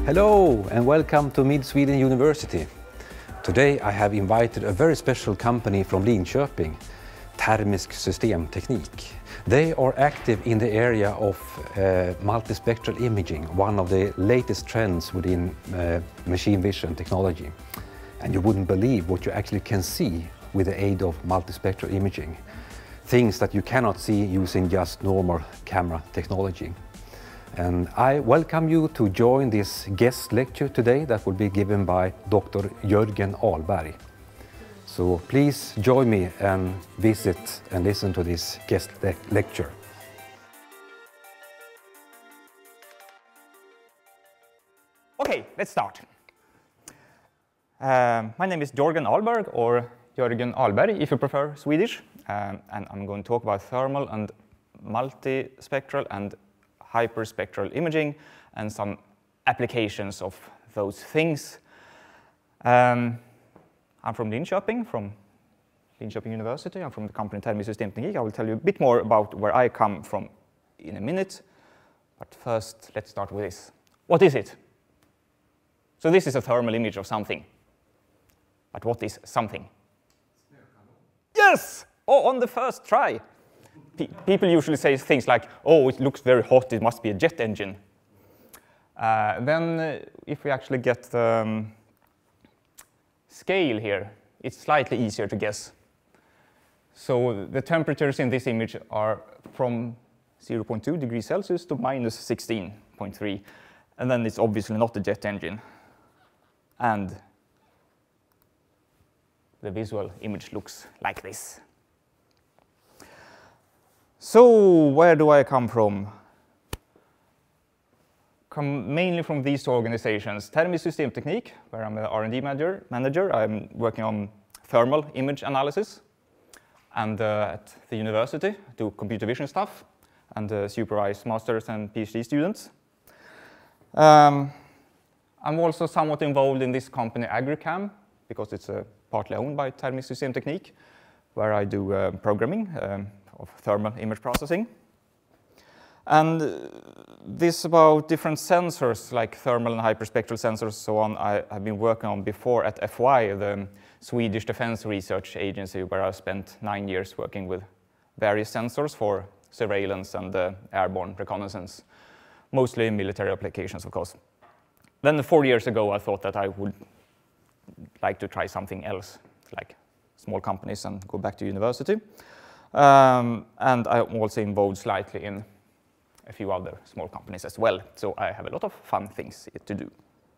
Hello and welcome to Sweden University. Today I have invited a very special company from Linköping, Termisk Systemteknik. They are active in the area of multispectral imaging, one of the latest trends within machine vision technology. And you wouldn't believe what you actually can see with the aid of multispectral imaging. Things that you cannot see using just normal camera technology. And I welcome you to join this guest lecture today that will be given by Dr. Jörgen Ahlberg. So please join me and visit and listen to this guest lecture. Okay, let's start. My name is Jörgen Ahlberg, or Jörgen Ahlberg if you prefer Swedish, and I'm going to talk about thermal and multispectral and hyper-spectral imaging and some applications of those things. I'm from Linköping University. I'm from the company Termisk Systemteknik. I will tell you a bit more about where I come from in a minute. But first, let's start with this. What is it? So this is a thermal image of something. But what is something? Yes! Oh, on the first try. People usually say things like, oh, it looks very hot, it must be a jet engine. Then if we actually get the scale here, it's slightly easier to guess. So the temperatures in this image are from 0.2 degrees Celsius to minus 16.3. And then it's obviously not a jet engine. And the visual image looks like this. So where do I come from? Come mainly from these two organizations. Termisk Systemteknik, where I'm an R&D manager. I'm working on thermal image analysis. And at the university, do computer vision stuff and supervise masters and PhD students. I'm also somewhat involved in this company Agricam, because it's partly owned by Termisk Systemteknik, where I do programming of thermal image processing. And this about different sensors, like thermal and hyperspectral sensors, so on, I have been working on before at FY, the Swedish Defense Research Agency, where I spent 9 years working with various sensors for surveillance and airborne reconnaissance, mostly military applications, of course. Then 4 years ago, I thought that I would like to try something else, like small companies, and go back to university. And I'm also involved slightly in a few other small companies as well. So I have a lot of fun things to do.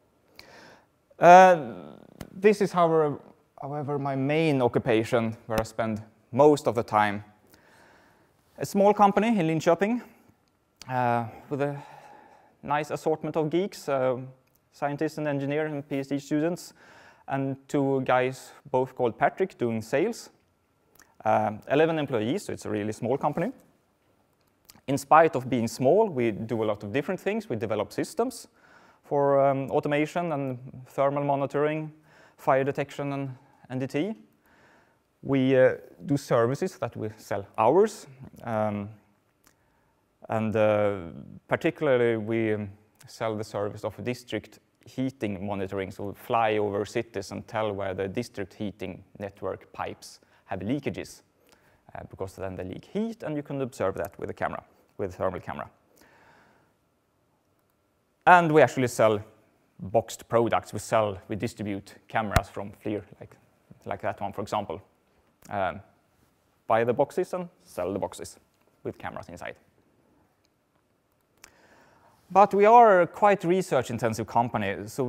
This is, however, my main occupation, where I spend most of the time. A small company in Linköping with a nice assortment of geeks, scientists and engineers and PhD students, and 2 guys, both called Patrick, doing sales. 11 employees, so it's a really small company. In spite of being small, we do a lot of different things. We develop systems for automation and thermal monitoring, fire detection and NDT. We do services that we sell hours. Particularly, we sell the service of district heating monitoring. So we fly over cities and tell where the district heating network pipes have leakages, because then they leak heat, and you can observe that with a camera, with a thermal camera. And we actually sell boxed products. We distribute cameras from FLIR, like that one, for example. Buy the boxes and sell the boxes with cameras inside. But we are a quite research-intensive company, so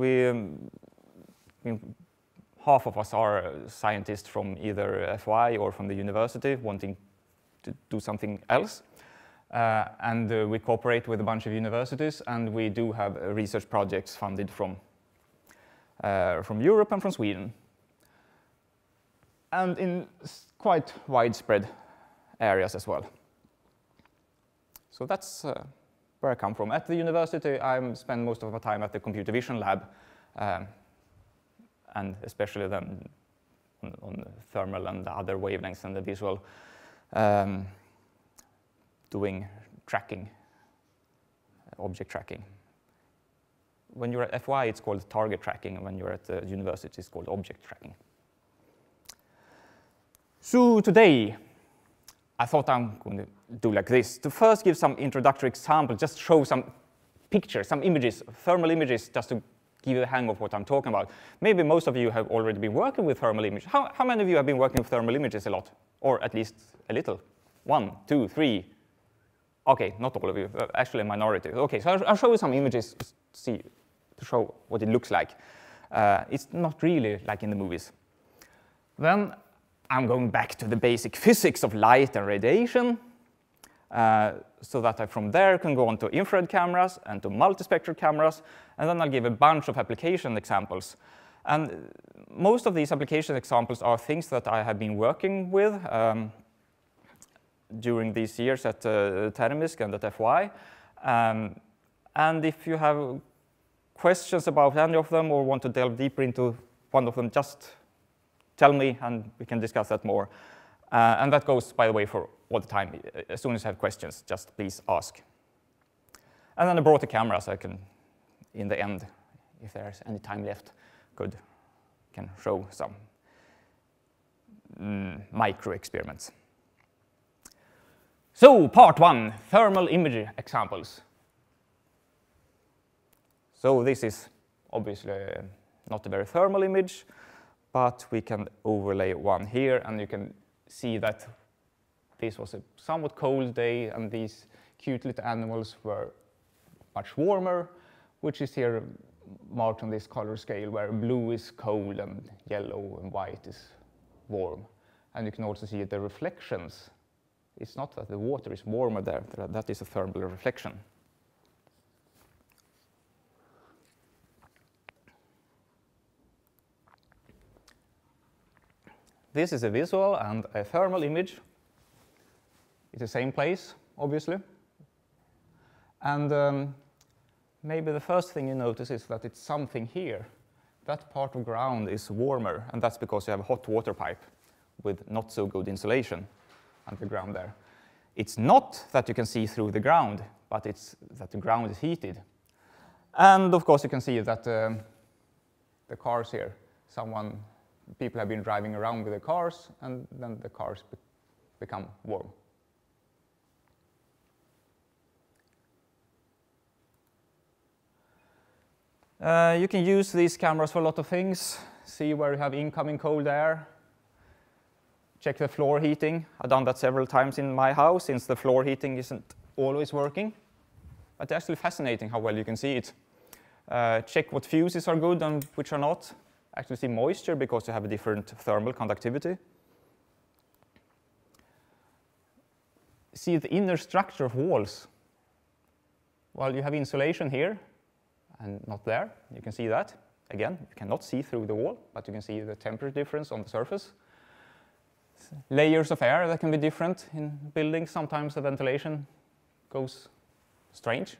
half of us are scientists from either FY or from the university wanting to do something else. We cooperate with a bunch of universities, and we do have research projects funded from Europe and from Sweden. And in quite widespread areas as well. So that's where I come from. At the university, I spend most of my time at the computer vision lab, and especially then on thermal and the other wavelengths and the visual, doing tracking, object tracking. when you're at FY, it's called target tracking, and when you're at the university, it's called object tracking. So today, I thought I'm going to do like this. To first give some introductory example, just show some pictures, some images, thermal images, just to give you a hang of what I'm talking about. Maybe most of you have already been working with thermal images. How many of you have been working with thermal images a lot? Or at least a little? 1, 2, 3. OK, not all of you, actually a minority. OK, so I'll show you some images to show what it looks like. It's not really like in the movies. Then I'm going back to the basic physics of light and radiation, so that I from there can go on to infrared cameras and to multispectral cameras, and then I'll give a bunch of application examples. And most of these application examples are things that I have been working with during these years at Termisk and at FY. And if you have questions about any of them or want to delve deeper into one of them, just tell me and we can discuss that more. And that goes, by the way, for all the time. As soon as you have questions, just please ask. And then I brought the camera so I can, in the end, if there's any time left, can show some micro experiments. So, part 1, thermal image examples. So this is obviously not a very thermal image, but we can overlay one here, and you can see that this was a somewhat cold day, and these cute little animals were much warmer, which is here marked on this color scale, where blue is cold and yellow and white is warm. And you can also see the reflections. It's not that the water is warmer there, that is a thermal reflection. This is a visual and a thermal image. It's the same place, obviously. And maybe the first thing you notice is that it's something here. That part of ground is warmer, and that's because you have a hot water pipe with not so good insulation underground there. It's not that you can see through the ground, but it's that the ground is heated. And of course you can see that the cars here, people have been driving around with the cars, and then the cars become warm. You can use these cameras for a lot of things. See where you have incoming cold air. Check the floor heating. I've done that several times in my house, since the floor heating isn't always working. But it's actually fascinating how well you can see it. Check what fuses are good and which are not. Actually see moisture because you have a different thermal conductivity. See the inner structure of walls. Well, you have insulation here and not there. You can see that. Again, you cannot see through the wall, but you can see the temperature difference on the surface. Layers of air that can be different in buildings. Sometimes the ventilation goes strange.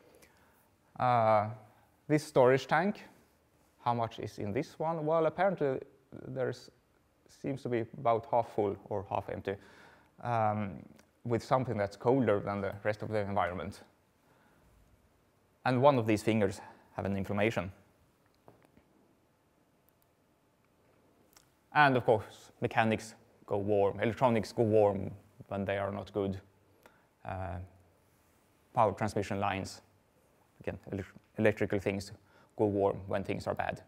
This storage tank, how much is in this one? Well, apparently there seems to be about half full or half empty, with something that's colder than the rest of the environment. And one of these fingers have an inflammation. And of course, mechanics go warm, electronics go warm when they are not good. Power transmission lines, again, electrical things go warm when things are bad.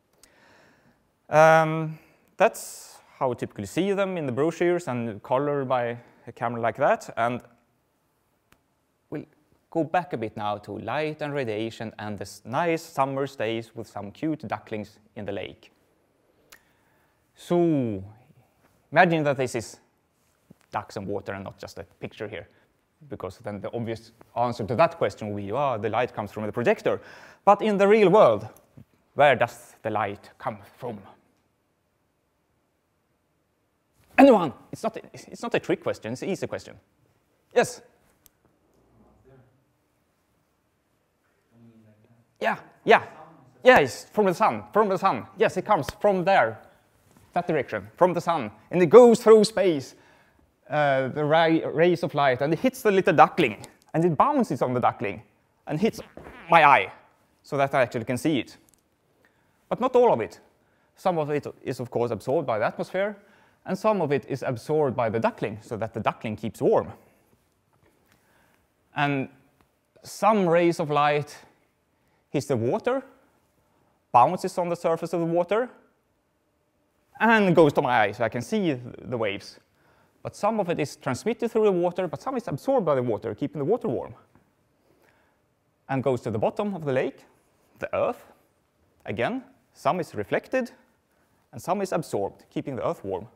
That's how we typically see them in the brochures and colored by a camera like that. And we'll go back a bit now to light and radiation and this nice summer days with some cute ducklings in the lake. So imagine that this is ducks and water and not just a picture here, because then the obvious answer to that question will be, oh, the light comes from the projector. But in the real world, where does the light come from? Anyone? It's not a trick question, it's an easy question. Yes? Yeah, it's from the sun, Yes, it comes from there. That direction, from the sun, and it goes through space, the rays of light, and it hits the little duckling, and it bounces on the duckling, and hits my eye. so that I actually can see it. But not all of it. Some of it is, of course, absorbed by the atmosphere, and some of it is absorbed by the ductling, so that the ductling keeps warm. And some rays of light hits the water, bounces on the surface of the water, and goes to my eye, so I can see the waves. But some of it is transmitted through the water, but some is absorbed by the water, keeping the water warm, and goes to the bottom of the lake, the earth. Again, some is reflected, and some is absorbed, keeping the earth warm.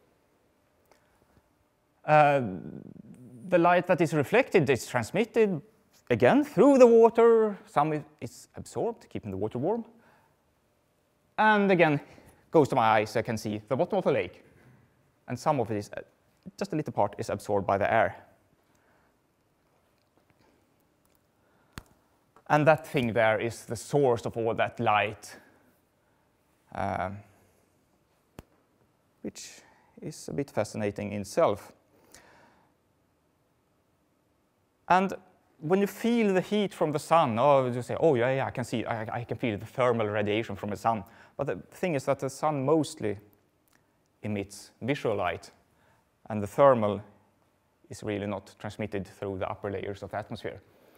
The light that is reflected is transmitted, again, through the water. Some is absorbed, keeping the water warm. And again, goes to my eyes, so I can see the bottom of the lake. And some of it is, just a little part, is absorbed by the air. And that thing there is the source of all that light, which is a bit fascinating in itself. And when you feel the heat from the sun, you say, oh, yeah, I can see, I can feel the thermal radiation from the sun. But the thing is that the sun mostly emits visual light, and the thermal is really not transmitted through the upper layers of the atmosphere.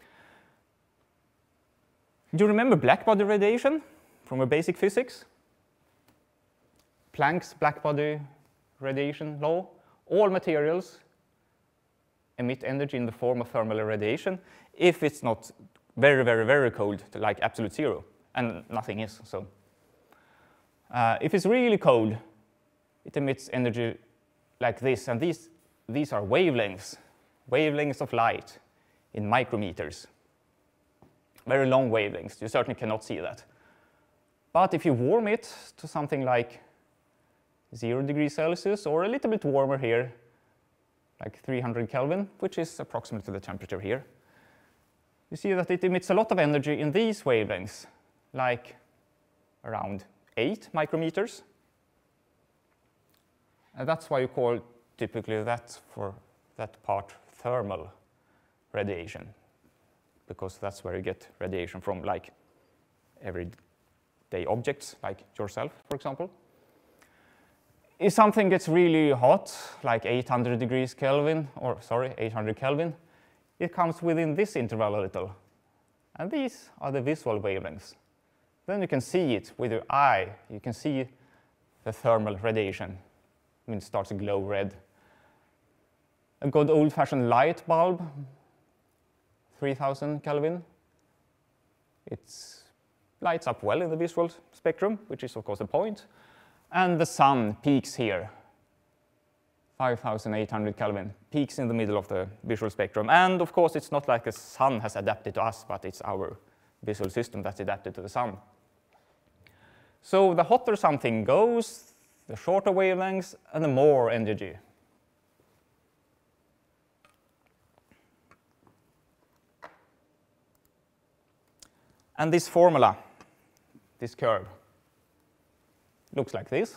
Do you remember blackbody radiation from a basic physics? Planck's blackbody radiation law. All materials emit energy in the form of thermal radiation if it's not very, very, very cold, to like absolute zero, and nothing is. So, if it's really cold, it emits energy like this, and these are wavelengths of light in micrometers. Very long wavelengths. You certainly cannot see that. But if you warm it to something like 0 degrees Celsius, or a little bit warmer here, like 300 Kelvin, which is approximately the temperature here, you see that it emits a lot of energy in these wavelengths, like around 8 micrometers. And that's why you call typically that for that part thermal radiation, because that's where you get radiation from, like everyday objects, like yourself, for example. If something gets really hot, like 800 degrees Kelvin, or sorry, 800 Kelvin, it comes within this interval a little. And these are the visual wavelengths. Then you can see it with your eye. You can see the thermal radiation. I mean, it starts to glow red. A good old-fashioned light bulb, 3000 Kelvin. It lights up well in the visual spectrum, which is, of course, the point. And the sun peaks here, 5800 Kelvin, peaks in the middle of the visual spectrum. And of course, it's not like the sun has adapted to us, but it's our visual system that's adapted to the sun. So the hotter something goes, the shorter wavelengths, and the more energy. And this formula, this curve, looks like this.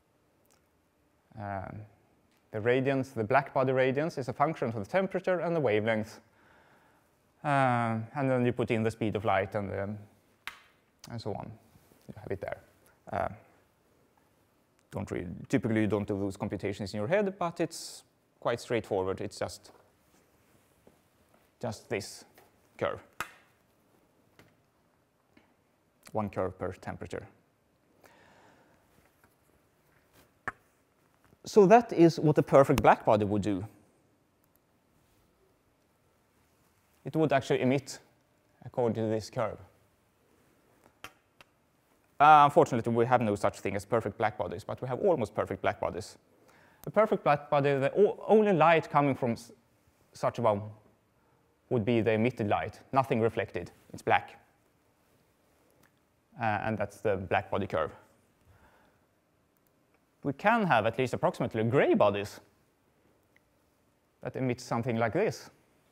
The radiance, the blackbody radiance, is a function of the temperature and the wavelength. And then you put in the speed of light and so on. You have it there. Typically, you don't do those computations in your head, but it's quite straightforward. It's just this curve. One curve per temperature. So that is what a perfect blackbody would do. It would actually emit according to this curve. Unfortunately, we have no such thing as perfect blackbodies, but we have almost perfect blackbodies. A perfect blackbody, the only light coming from such a one would be the emitted light, nothing reflected. It's black. And that's the blackbody curve. We can have at least approximately gray bodies that emit something like this.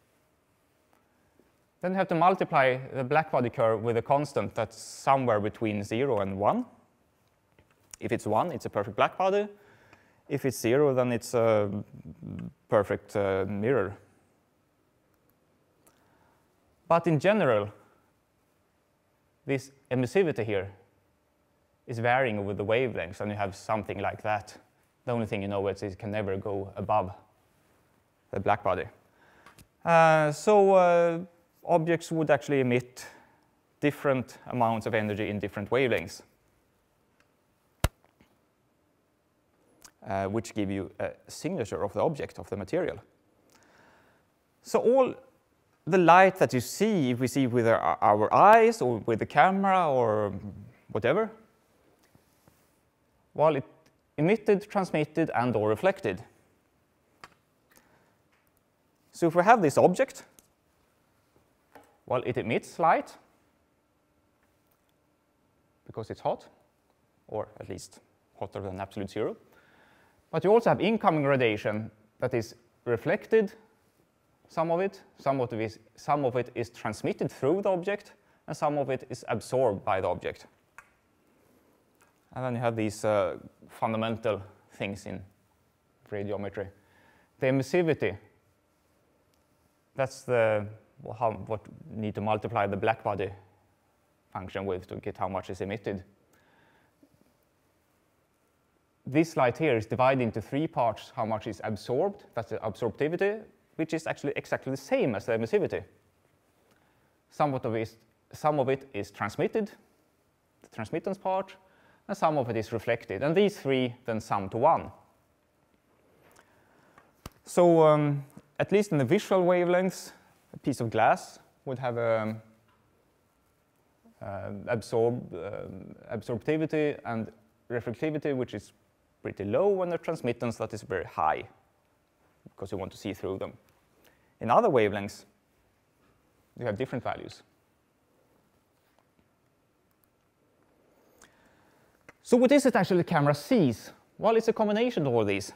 Then you have to multiply the blackbody curve with a constant that's somewhere between 0 and 1. If it's 1, it's a perfect blackbody. If it's 0, then it's a perfect mirror. But in general, this emissivity here is varying with the wavelengths, and you have something like that. The only thing you know is it can never go above the black body. So objects would actually emit different amounts of energy in different wavelengths, which give you a signature of the object, of the material. So all the light that you see, if we see with our eyes or with the camera or whatever, well, it emitted, transmitted, and or reflected. So if we have this object, well, it emits light because it's hot, or at least hotter than absolute zero. But you also have incoming radiation that is reflected, some of it is transmitted through the object, and some of it is absorbed by the object. And then you have these fundamental things in radiometry. The emissivity, that's what you need to multiply the black body function with to get how much is emitted. This light here is divided into 3 parts, how much is absorbed, that's the absorptivity, which is actually exactly the same as the emissivity. Some of it is transmitted, the transmittance part, and some of it is reflected. And these 3 then sum to 1. So at least in the visual wavelengths, a piece of glass would have absorptivity and reflectivity, which is pretty low, and the transmittance that is very high, because you want to see through them. In other wavelengths, you have different values. So what is it actually the camera sees? Well, it's a combination of all these.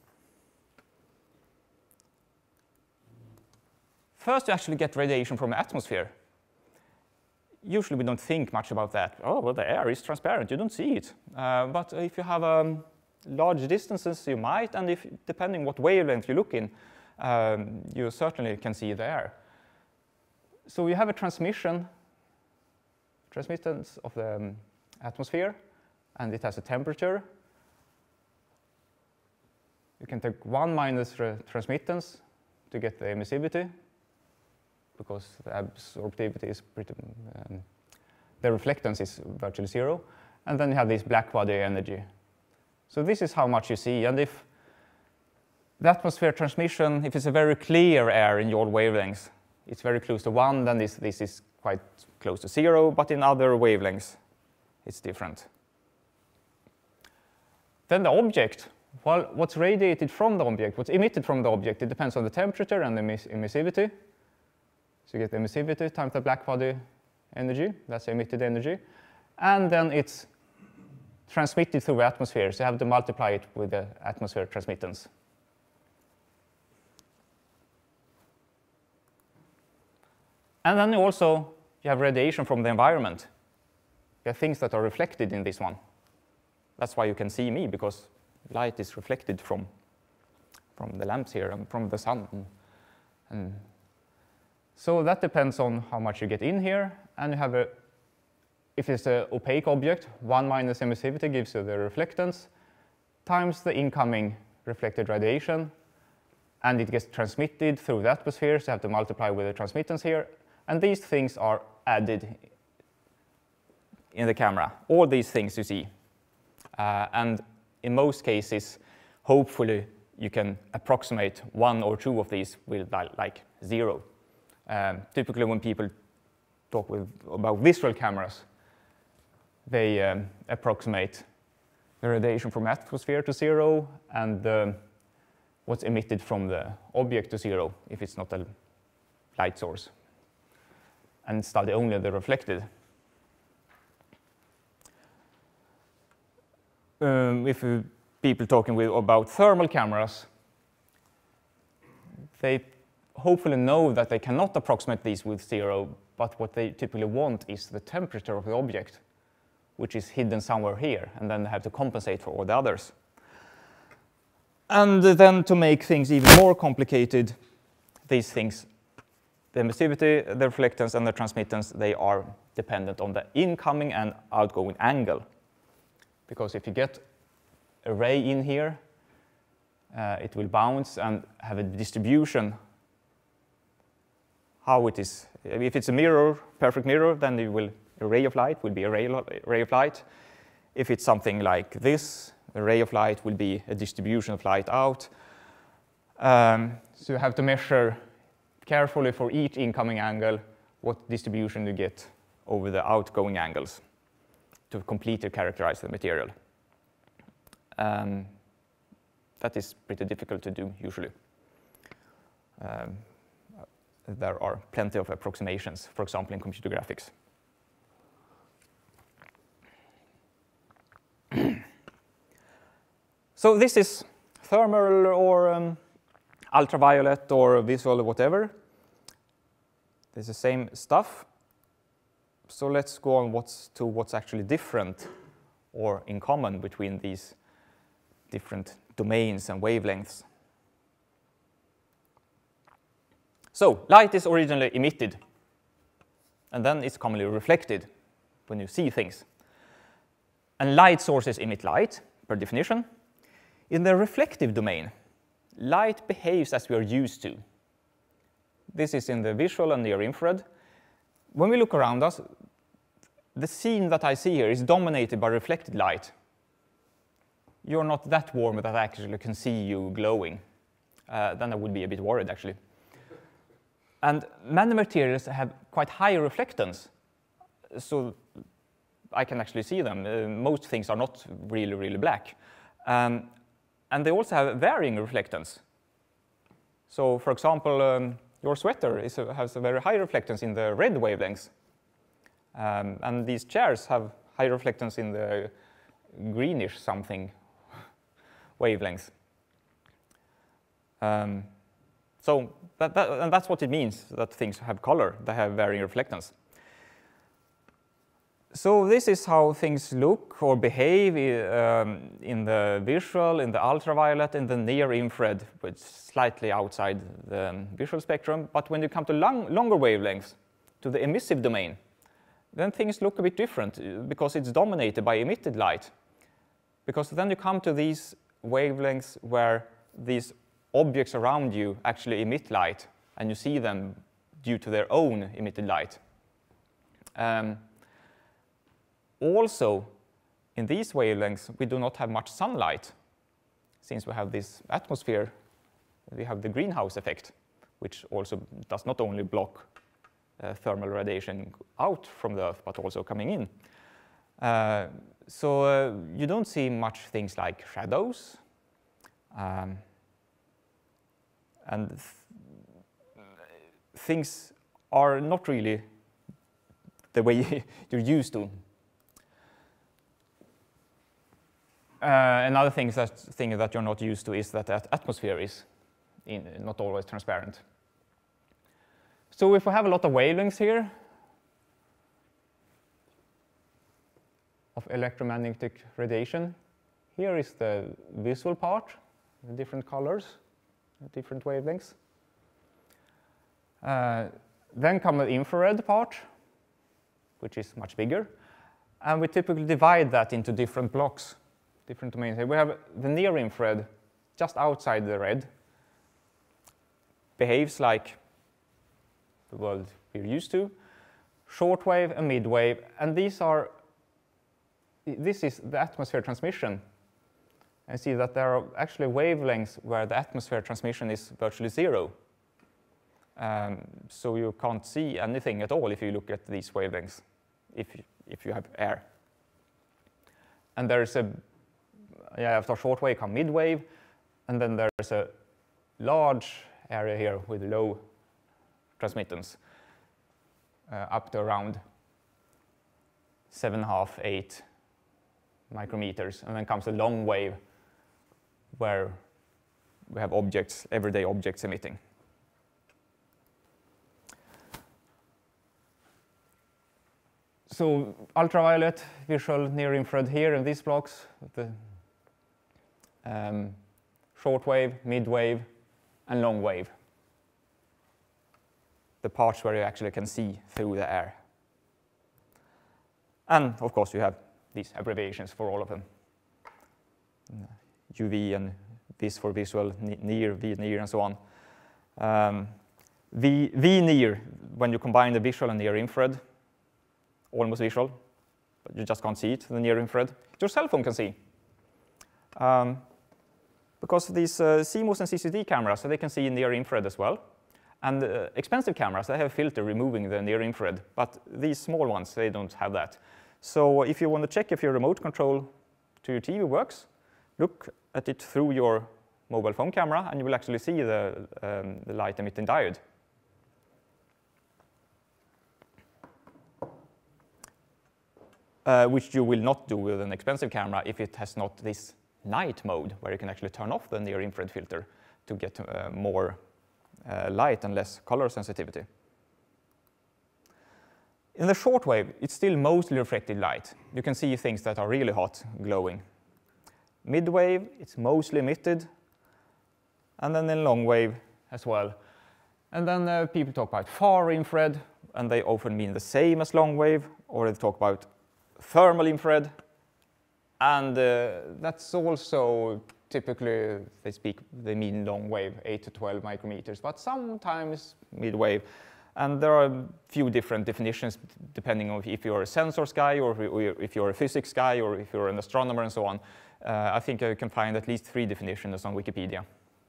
First, you actually get radiation from the atmosphere. Usually, we don't think much about that. Oh, well, the air is transparent. You don't see it. But if you have large distances, you might. And depending what wavelength you look in, you certainly can see the air. So you have a transmittance of the atmosphere, and it has a temperature. You can take 1 minus transmittance to get the emissivity, because the absorptivity is pretty, the reflectance is virtually 0. And then you have this black body energy. So this is how much you see. And if the atmosphere transmission, if it's a very clear air in your wavelengths, it's very close to 1, then this is quite close to 0. But in other wavelengths, it's different. Then the object, well, what's radiated from the object, what's emitted from the object, it depends on the temperature and the emissivity. So you get the emissivity times the black body energy, that's emitted energy. And then it's transmitted through the atmosphere, so you have to multiply it with the atmosphere transmittance. And then you have radiation from the environment. You have things that are reflected in this one. That's why you can see me, because light is reflected from the lamps here and from the sun. And so that depends on how much you get in here. And you have if it's an opaque object, 1 minus emissivity gives you the reflectance times the incoming reflected radiation. And it gets transmitted through the atmosphere, so you have to multiply with the transmittance here. And these things are added in the camera, all these things you see. And in most cases, hopefully, you can approximate 1 or 2 of these with like 0. Typically, when people talk about visual cameras, they approximate the radiation from atmosphere to 0 and what's emitted from the object to 0 if it's not a light source, and study only the reflected. If people talking about thermal cameras, they hopefully know that they cannot approximate these with 0, but what they typically want is the temperature of the object, which is hidden somewhere here, and then they have to compensate for all the others. And then to make things even more complicated, these things, the emissivity, the reflectance, and the transmittance, they are dependent on the incoming and outgoing angle. Because if you get a ray in here, it will bounce and have a distribution how it is. If it's a mirror, perfect mirror, then a ray of light will be a ray of light. If it's something like this, a ray of light will be a distribution of light out. So you have to measure carefully for each incoming angle what distribution you get over the outgoing angles to completely characterize the material. That is pretty difficult to do usually. There are plenty of approximations, for example, in computer graphics. So this is thermal or ultraviolet or visual or whatever. It's the same stuff. So let's go on to what's actually different or in common between these different domains and wavelengths. So light is originally emitted, and then it's commonly reflected when you see things. And light sources emit light, per definition. In the reflective domain, light behaves as we are used to. This is in the visual and near infrared. When we look around us, the scene that I see here is dominated by reflected light. You're not that warm that I actually can see you glowing. Then I would be a bit worried, actually. And many materials have quite high reflectance, so I can actually see them. Most things are not really, really black. And they also have varying reflectance. So, for example, your sweater has a very high reflectance in the red wavelengths. And these chairs have high reflectance in the greenish something wavelengths. So and that's what it means, that things have color, they have varying reflectance. So this is how things look or behave in the visual, in the ultraviolet, in the near infrared, which is slightly outside the visual spectrum. But when you come to longer wavelengths, to the emissive domain, then things look a bit different because it's dominated by emitted light. Because then you come to these wavelengths where these objects around you actually emit light, and you see them due to their own emitted light. Also, in these wavelengths, we do not have much sunlight. Since we have this atmosphere, we have the greenhouse effect, which also does not only block thermal radiation out from the Earth, but also coming in. So you don't see much things like shadows. And things are not really the way you're used to. Another thing that you're not used to is that the atmosphere is not always transparent. So if we have a lot of wavelengths here of electromagnetic radiation, here is the visual part, the different colors, the different wavelengths. Then come the infrared part, which is much bigger. And we typically divide that into different blocks, different domains. We have the near infrared, just outside the red, behaves like the world we're used to. Shortwave and midwave, and this is the atmosphere transmission. And see that there are actually wavelengths where the atmosphere transmission is virtually zero. So you can't see anything at all if you look at these wavelengths, if you have air. And there's after shortwave come midwave, and then there's a large area here with low transmittance, up to around 7.5, 8 micrometers. And then comes the long wave, where we have objects, everyday objects emitting. So ultraviolet, visual, near infrared here in these blocks, the short wave, mid wave, and long wave. The parts where you actually can see through the air. And of course, you have these abbreviations for all of them. UV and vis for visual, near, V near, and so on. V near, when you combine the visual and near infrared, almost visual, but you just can't see it, the near infrared. Your cell phone can see. Because these CMOS and CCD cameras, so they can see near infrared as well. And expensive cameras, they have a filter removing the near infrared, but these small ones, they don't have that. So if you want to check if your remote control to your TV works, look at it through your mobile phone camera, and you will actually see the light emitting diode. Which you will not do with an expensive camera if it has not this night mode, where you can actually turn off the near infrared filter to get more light and less color sensitivity. In the short wave, it's still mostly reflected light. You can see things that are really hot glowing. Mid wave, it's mostly emitted, and then in long wave as well. And then people talk about far infrared, and they often mean the same as long wave, or they talk about thermal infrared, and that's also typically they mean long wave, 8 to 12 micrometers, but sometimes mid wave. And there are a few different definitions depending on if you're a sensors guy, or if you're a physics guy, or if you're an astronomer, and so on. I think you can find at least 3 definitions on Wikipedia.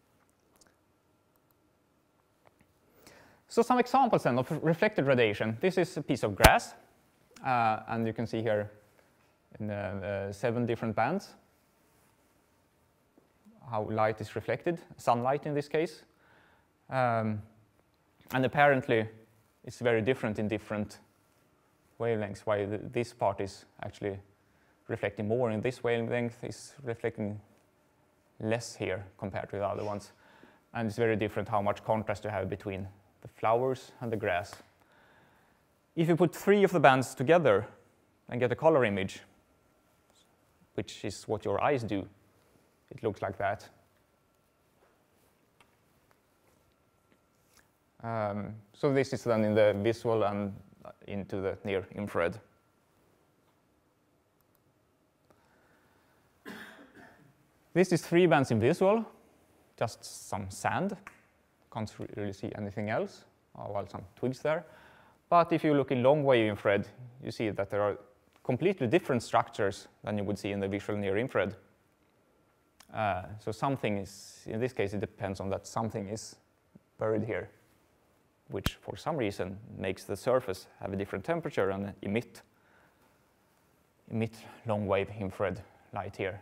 So some examples then of reflected radiation. This is a piece of grass, and you can see here in 7 different bands how light is reflected, sunlight in this case. And apparently, it's very different in different wavelengths, why this part is actually reflecting more in this wavelength, is reflecting less here compared to the other ones. And it's very different how much contrast you have between the flowers and the grass. If you put 3 of the bands together and get a color image, which is what your eyes do, it looks like that. So this is then in the visual and into the near infrared. This is 3 bands in visual, just some sand. Can't really see anything else. Oh, well, some twigs there. But if you look in long wave infrared, you see that there are completely different structures than you would see in the visual near infrared. So something is, in this case, it depends on that something is buried here, which for some reason makes the surface have a different temperature and emit long wave infrared light here.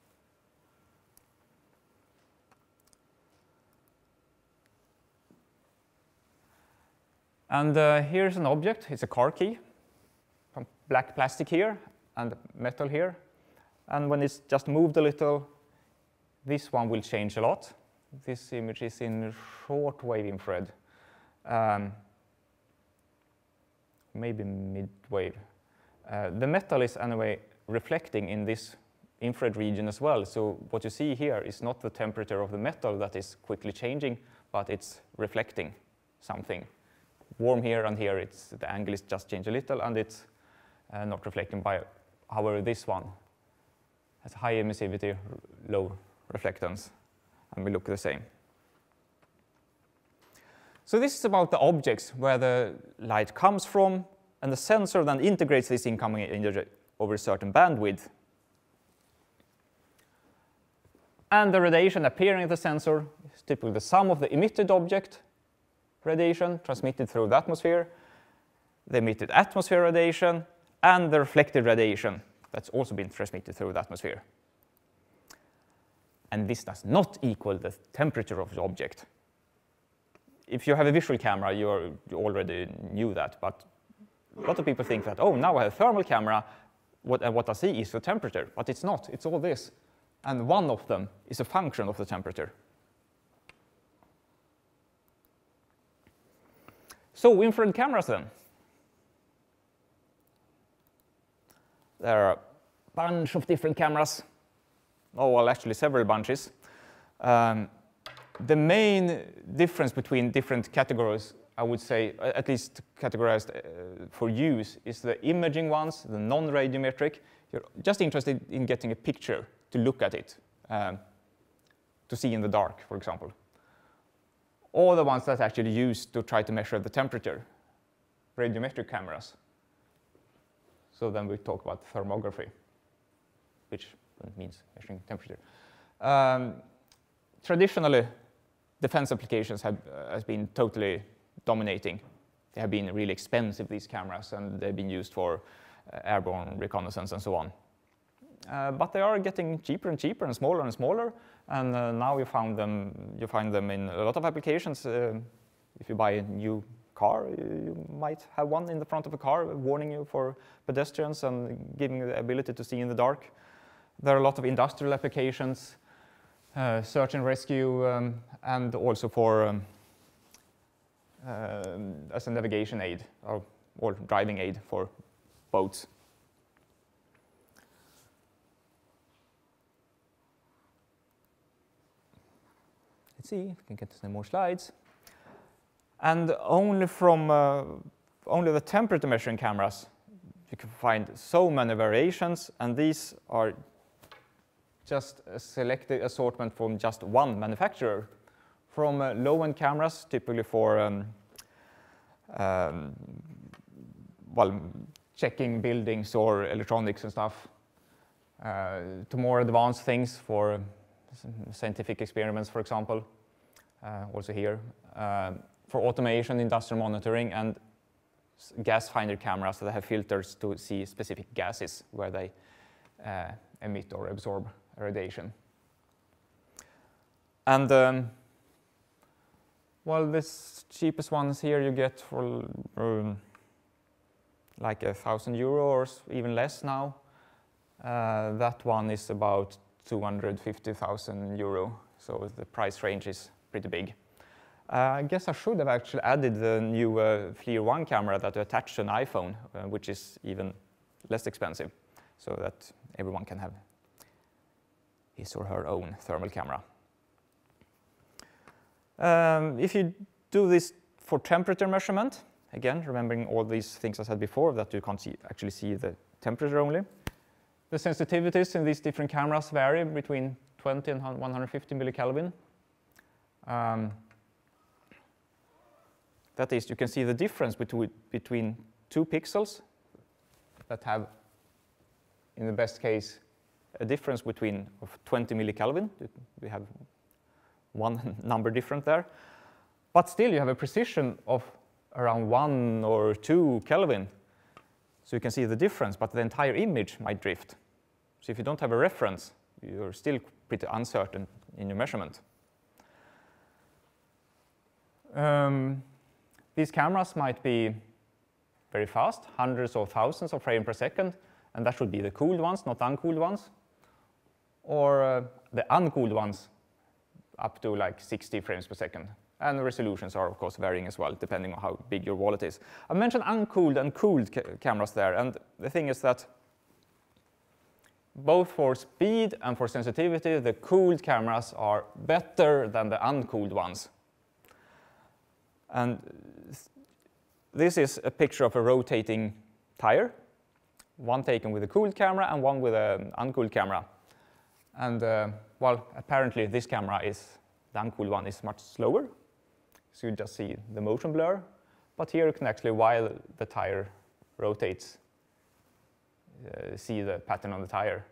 And here's an object. It's a car key. Black plastic here and metal here. And when it's just moved a little, this one will change a lot. This image is in short wave infrared. Maybe mid wave. The metal is anyway reflecting in this infrared region as well. So what you see here is not the temperature of the metal that is quickly changing, but it's reflecting something. Warm here and here, the angle is just changed a little, and it's not reflecting by. However, this one has high emissivity, low reflectance, and we look the same. So this is about the objects where the light comes from, and the sensor then integrates this incoming energy over a certain bandwidth. And the radiation appearing at the sensor is typically the sum of the emitted object radiation transmitted through the atmosphere, the emitted atmosphere radiation, and the reflected radiation that's also been transmitted through the atmosphere. And this does not equal the temperature of the object. If you have a visual camera, you already knew that, but a lot of people think that, oh, now I have a thermal camera, what I see is the temperature, but it's not, it's all this. And one of them is a function of the temperature. So infrared cameras then. There are a bunch of different cameras. Oh, well, actually several bunches. The main difference between different categories I would say, at least categorized for use, is the imaging ones, the non-radiometric. You're just interested in getting a picture to look at it, to see in the dark, for example. Or the ones that actually used to try to measure the temperature, radiometric cameras. So then we talk about thermography, which means measuring temperature. Traditionally, defense applications has been totally dominating. They have been really expensive, these cameras, and they've been used for airborne reconnaissance and so on. But they are getting cheaper and cheaper and smaller, and now you find them in a lot of applications. If you buy a new car, you might have one in the front of a car warning you for pedestrians and giving you the ability to see in the dark. There are a lot of industrial applications, search and rescue, and also for as a navigation aid or driving aid for boats. Let's see if we can get some more slides. And only from only the temperature measuring cameras you can find so many variations, and these are just a selected assortment from just one manufacturer. From low-end cameras, typically for well, checking buildings or electronics and stuff, to more advanced things for scientific experiments, for example, also here. For automation, industrial monitoring, and gas finder cameras that have filters to see specific gases where they emit or absorb radiation. And well, this cheapest ones here you get for like €1,000 or even less now. That one is about €250,000, so the price range is pretty big. I guess I should have actually added the new FLIR 1 camera that attached to an iPhone, which is even less expensive, so that everyone can have his or her own thermal camera. If you do this for temperature measurement, again, remembering all these things I said before, that you can't actually see the temperature only. The sensitivities in these different cameras vary between 20 and 150 millikelvin. That is, you can see the difference between 2 pixels that have, in the best case, a difference of 20 millikelvin. We have one number different there. But still, you have a precision of around 1 or 2 Kelvin. So you can see the difference, but the entire image might drift. So if you don't have a reference, you're still pretty uncertain in your measurement. These cameras might be very fast, hundreds or thousands of frames per second, and that should be the cooled ones, not uncooled ones. Or the uncooled ones, up to like 60 frames per second. And the resolutions are, of course, varying as well, depending on how big your wallet is. I mentioned uncooled and cooled cameras there, and the thing is that both for speed and for sensitivity, the cooled cameras are better than the uncooled ones. And this is a picture of a rotating tire, one taken with a cooled camera and one with an uncooled camera. And well, apparently this camera the uncooled one is much slower. So you just see the motion blur. But here you can actually, while the tire rotates, see the pattern on the tire.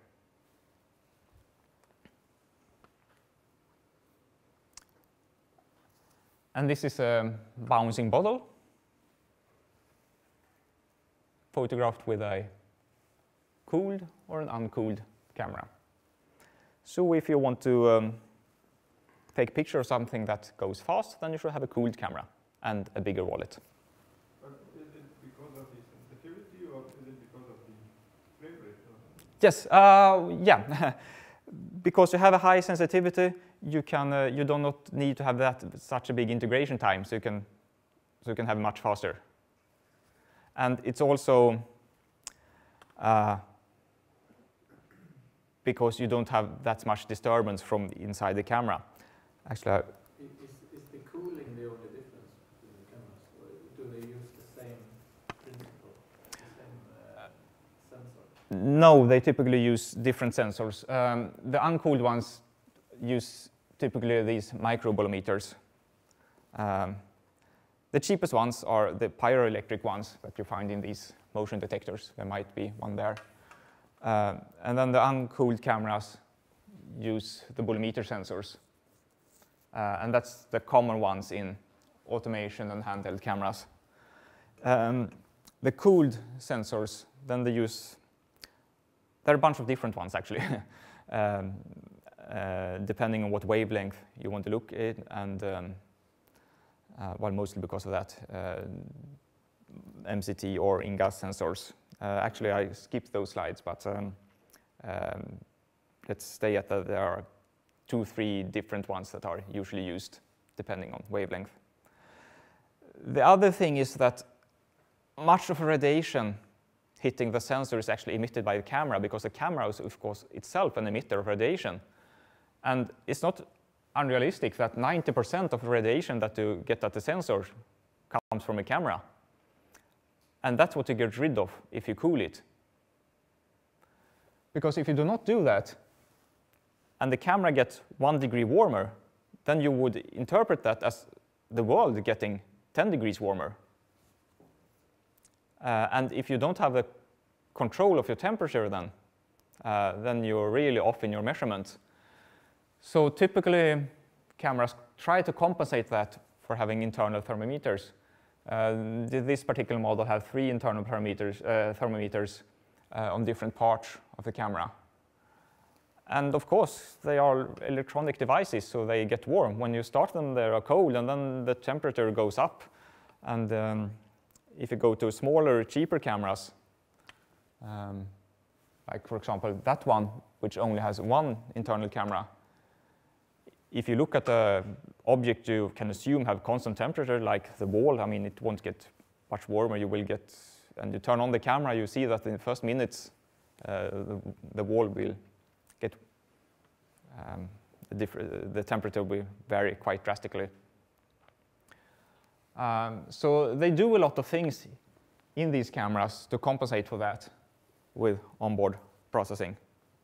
And this is a bouncing bottle photographed with a cooled or an uncooled camera. So if you want to take a picture of something that goes fast, then you should have a cooled camera and a bigger wallet. But is it because of the sensitivity or is it because of the frame rate? Yes, yeah. Because you have a high sensitivity, you do not need to have such a big integration time, so you can have much faster. And it's also because you don't have that much disturbance from inside the camera. Actually, is the cooling the only difference between the cameras? No, they typically use different sensors. The uncooled ones use typically these microbolometers. The cheapest ones are the pyroelectric ones that you find in these motion detectors. There might be one there. And then the uncooled cameras use the bolometer sensors. And that's the common ones in automation and handheld cameras. The cooled sensors, then they use, there are a bunch of different ones actually, depending on what wavelength you want to look at, and well, mostly because of that, MCT or in-gas sensors. Actually, I skipped those slides, but let's stay at that. There are 2-3 different ones that are usually used, depending on wavelength. The other thing is that much of the radiation hitting the sensor is actually emitted by the camera, because the camera is, of course, itself an emitter of radiation. And it's not unrealistic that 90% of the radiation that you get at the sensor comes from a camera. And that's what you get rid of if you cool it. Because if you do not do that, and the camera gets 1 degree warmer, then you would interpret that as the world getting 10 degrees warmer. And if you don't have the control of your temperature then you're really off in your measurements. So typically, cameras try to compensate that for having internal thermometers. This particular model has 3 internal thermometers on different parts of the camera. And of course, they are electronic devices, so they get warm. When you start them, they are cold, and then the temperature goes up. And if you go to smaller, cheaper cameras, like for example that one, which only has 1 internal camera, if you look at the object you can assume have constant temperature, like the wall, I mean, it won't get much warmer. You will get, and you turn on the camera, you see that in the first minutes, the wall will get, the temperature will vary quite drastically. So they do a lot of things in these cameras to compensate for that with onboard processing.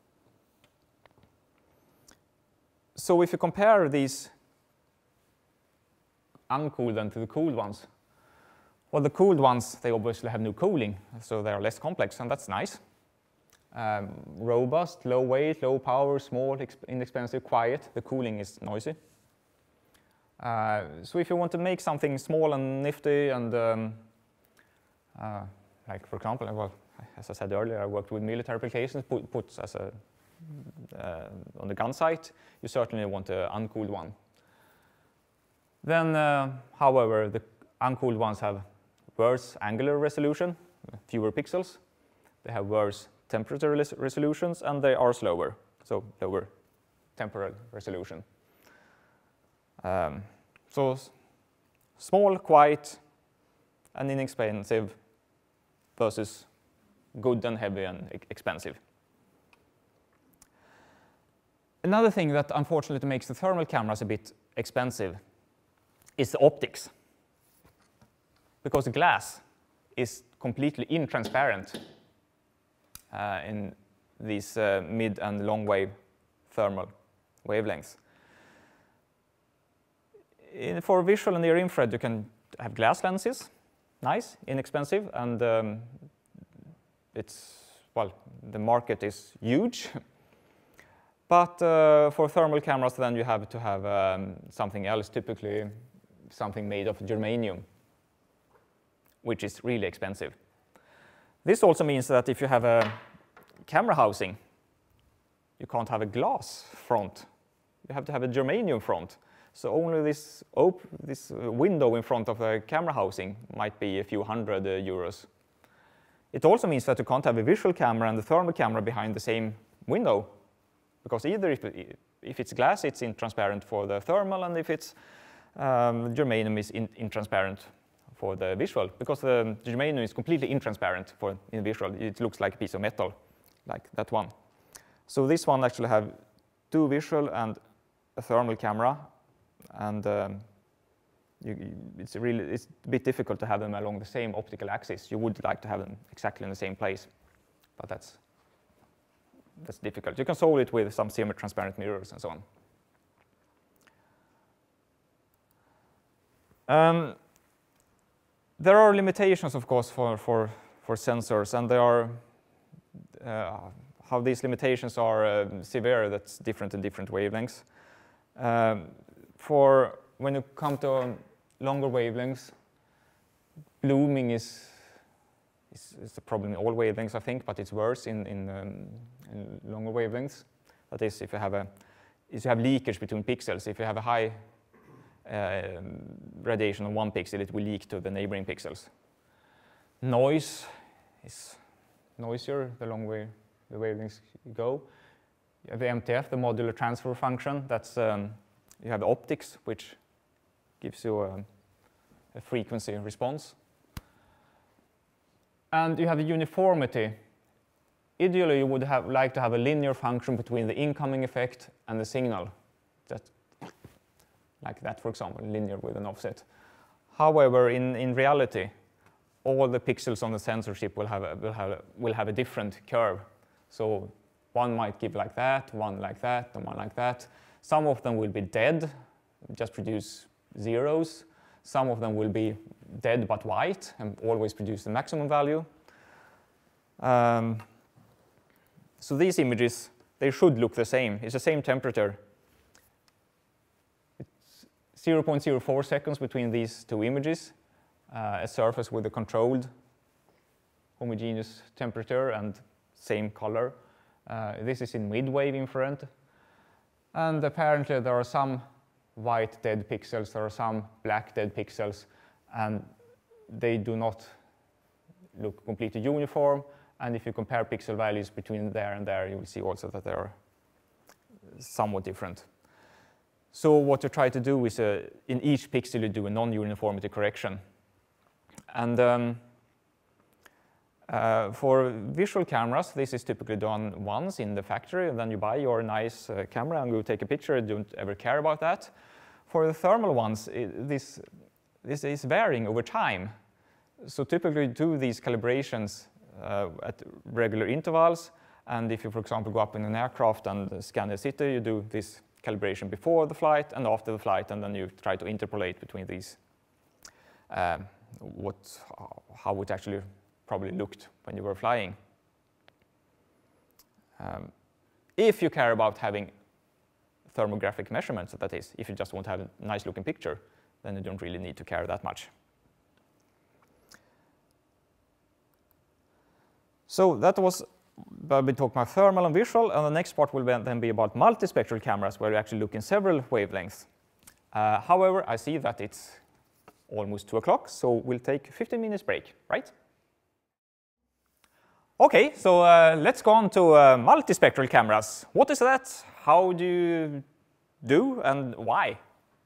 So if you compare these uncooled and to the cooled ones, well, the cooled ones, they obviously have no cooling, so they are less complex, and that's nice. Robust, low weight, low power, small, inexpensive, quiet. The cooling is noisy. So if you want to make something small and nifty and like, for example, well, as I said earlier, I worked with military applications, put as a on the gun site, you certainly want an uncooled one. Then, however, the uncooled ones have worse angular resolution, fewer pixels. They have worse temperature resolutions, and they are slower, so lower temporal resolution. So small, quiet, and inexpensive versus good and heavy and expensive. Another thing that unfortunately makes the thermal cameras a bit expensive is the optics. Because the glass is completely intransparent in these mid and long wave thermal wavelengths. For visual and near infrared, you can have glass lenses, nice, inexpensive, and it's, well, the market is huge. But for thermal cameras, then you have to have something else, typically something made of germanium, which is really expensive. This also means that if you have a camera housing, you can't have a glass front. You have to have a germanium front. So only this window in front of the camera housing might be a few hundred euros. It also means that you can't have a visual camera and the thermal camera behind the same window. Because either if it's glass, it's intransparent for the thermal, and if it's germanium is intransparent for the visual. Because the germanium is completely intransparent in visual. It looks like a piece of metal, like that one. So this one actually have 2 visual and a thermal camera, and it's a bit difficult to have them along the same optical axis. You would like to have them exactly in the same place, but that's that's difficult. You can solve it with some semi-transparent mirrors and so on. There are limitations, of course, for sensors, and there are how these limitations are severe. That's different in different wavelengths. For when you come to longer wavelengths, blooming is a problem in all wavelengths, I think, but it's worse in longer wavelengths. That is, if you have leakage between pixels. If you have a high radiation on one pixel, it will leak to the neighboring pixels. Noise is noisier the longer the wavelengths go. You have the MTF, the modular transfer function. That's you have optics, which gives you a frequency response. And you have the uniformity. Ideally, you would like to have a linear function between the incoming effect and the signal. Like that, for example, linear with an offset. However, in reality, all the pixels on the sensor chip will have a different curve. So one might give like that, one like that, and one like that. Some of them will be dead, just produce zeros. Some of them will be dead but white and always produce the maximum value. So these images, they should look the same. It's the same temperature. It's 0.04 seconds between these two images, a surface with a controlled homogeneous temperature and same color. This is in mid-wave infrared. And apparently there are some white dead pixels, there are some black dead pixels, and they do not look completely uniform. And if you compare pixel values between there and there, you will see also that they are somewhat different. So what you try to do is, in each pixel, you do a non-uniformity correction. And for visual cameras, this is typically done once in the factory, and then you buy your nice camera and you take a picture. You don't ever care about that. For the thermal ones, this is varying over time. So typically you do these calibrations at regular intervals. And if you, for example, go up in an aircraft and scan the city, you do this calibration before the flight and after the flight, and then you try to interpolate between these, how it actually probably looked when you were flying. If you care about having thermographic measurements, that is, if you just want to have a nice looking picture, then you don't really need to care that much. So that was, I've been talking about thermal and visual, and the next part will then be about multispectral cameras, where you actually look in several wavelengths. However, I see that it's almost 2 o'clock, so we'll take a 15 minutes break, right? Okay, so let's go on to multispectral cameras. What is that? How do you do, and why?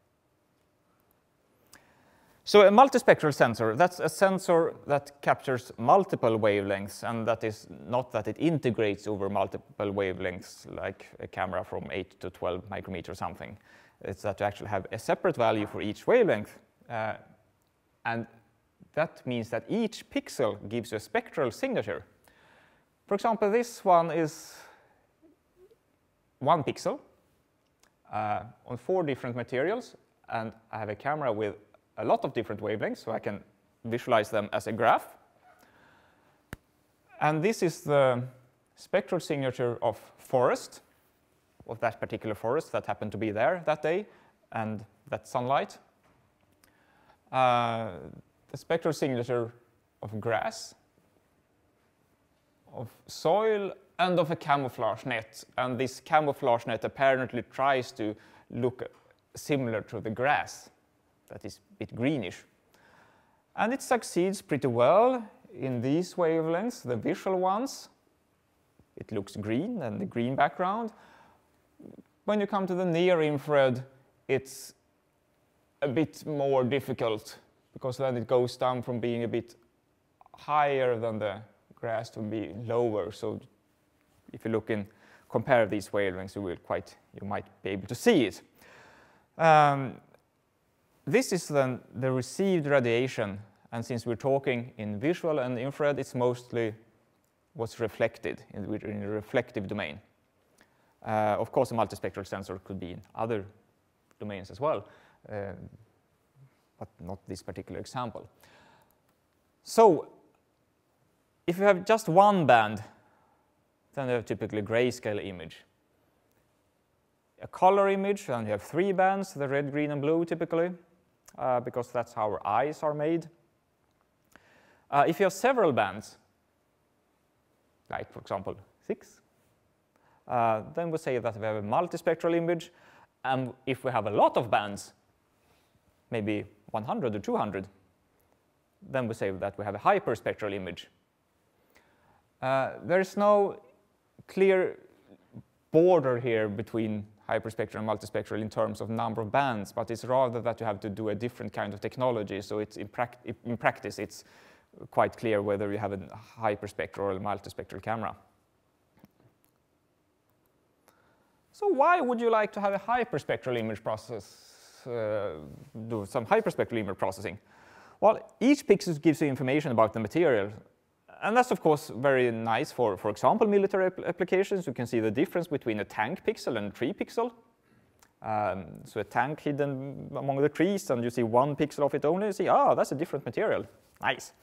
So a multispectral sensor, that's a sensor that captures multiple wavelengths, and that is not that it integrates over multiple wavelengths like a camera from 8 to 12 micrometer or something. It's that you actually have a separate value for each wavelength. And that means that each pixel gives you a spectral signature. For example, this one is 1 pixel on 4 different materials, and I have a camera with a lot of different wavelengths, so I can visualize them as a graph. And this is the spectral signature of forest, of that particular forest that happened to be there that day, and that sunlight. The spectral signature of grass, of soil, and of a camouflage net. And this camouflage net apparently tries to look similar to the grass, that is a bit greenish. And it succeeds pretty well in these wavelengths, the visual ones. It looks green and the green background. When you come to the near infrared, it's a bit more difficult, because then it goes down from being a bit higher than the grass to be lower. So if you look in, compare these wavelengths, you might be able to see it. This is then the received radiation, and since we're talking in visual and infrared, it's mostly what's reflected in the reflective domain. Of course, a multispectral sensor could be in other domains as well, but not this particular example. So if you have just one band, then you have typically a grayscale image. A color image, then you have 3 bands, the red, green, and blue typically, because that's how our eyes are made. If you have several bands, like for example 6, then we say that we have a multispectral image, and if we have a lot of bands, maybe 100 or 200, then we say that we have a hyperspectral image. There is no clear border here between hyperspectral and multispectral in terms of number of bands, but it's rather that you have to do a different kind of technology, so it's in practice it's quite clear whether you have a hyperspectral or a multispectral camera. So why would you like to have a hyperspectral image process, do some hyperspectral image processing? Well, each pixel gives you information about the material. And that's, of course, very nice for example, military applications. You can see the difference between a tank pixel and a tree pixel. So a tank hidden among the trees, and you see 1 pixel of it only. You see, that's a different material. Nice.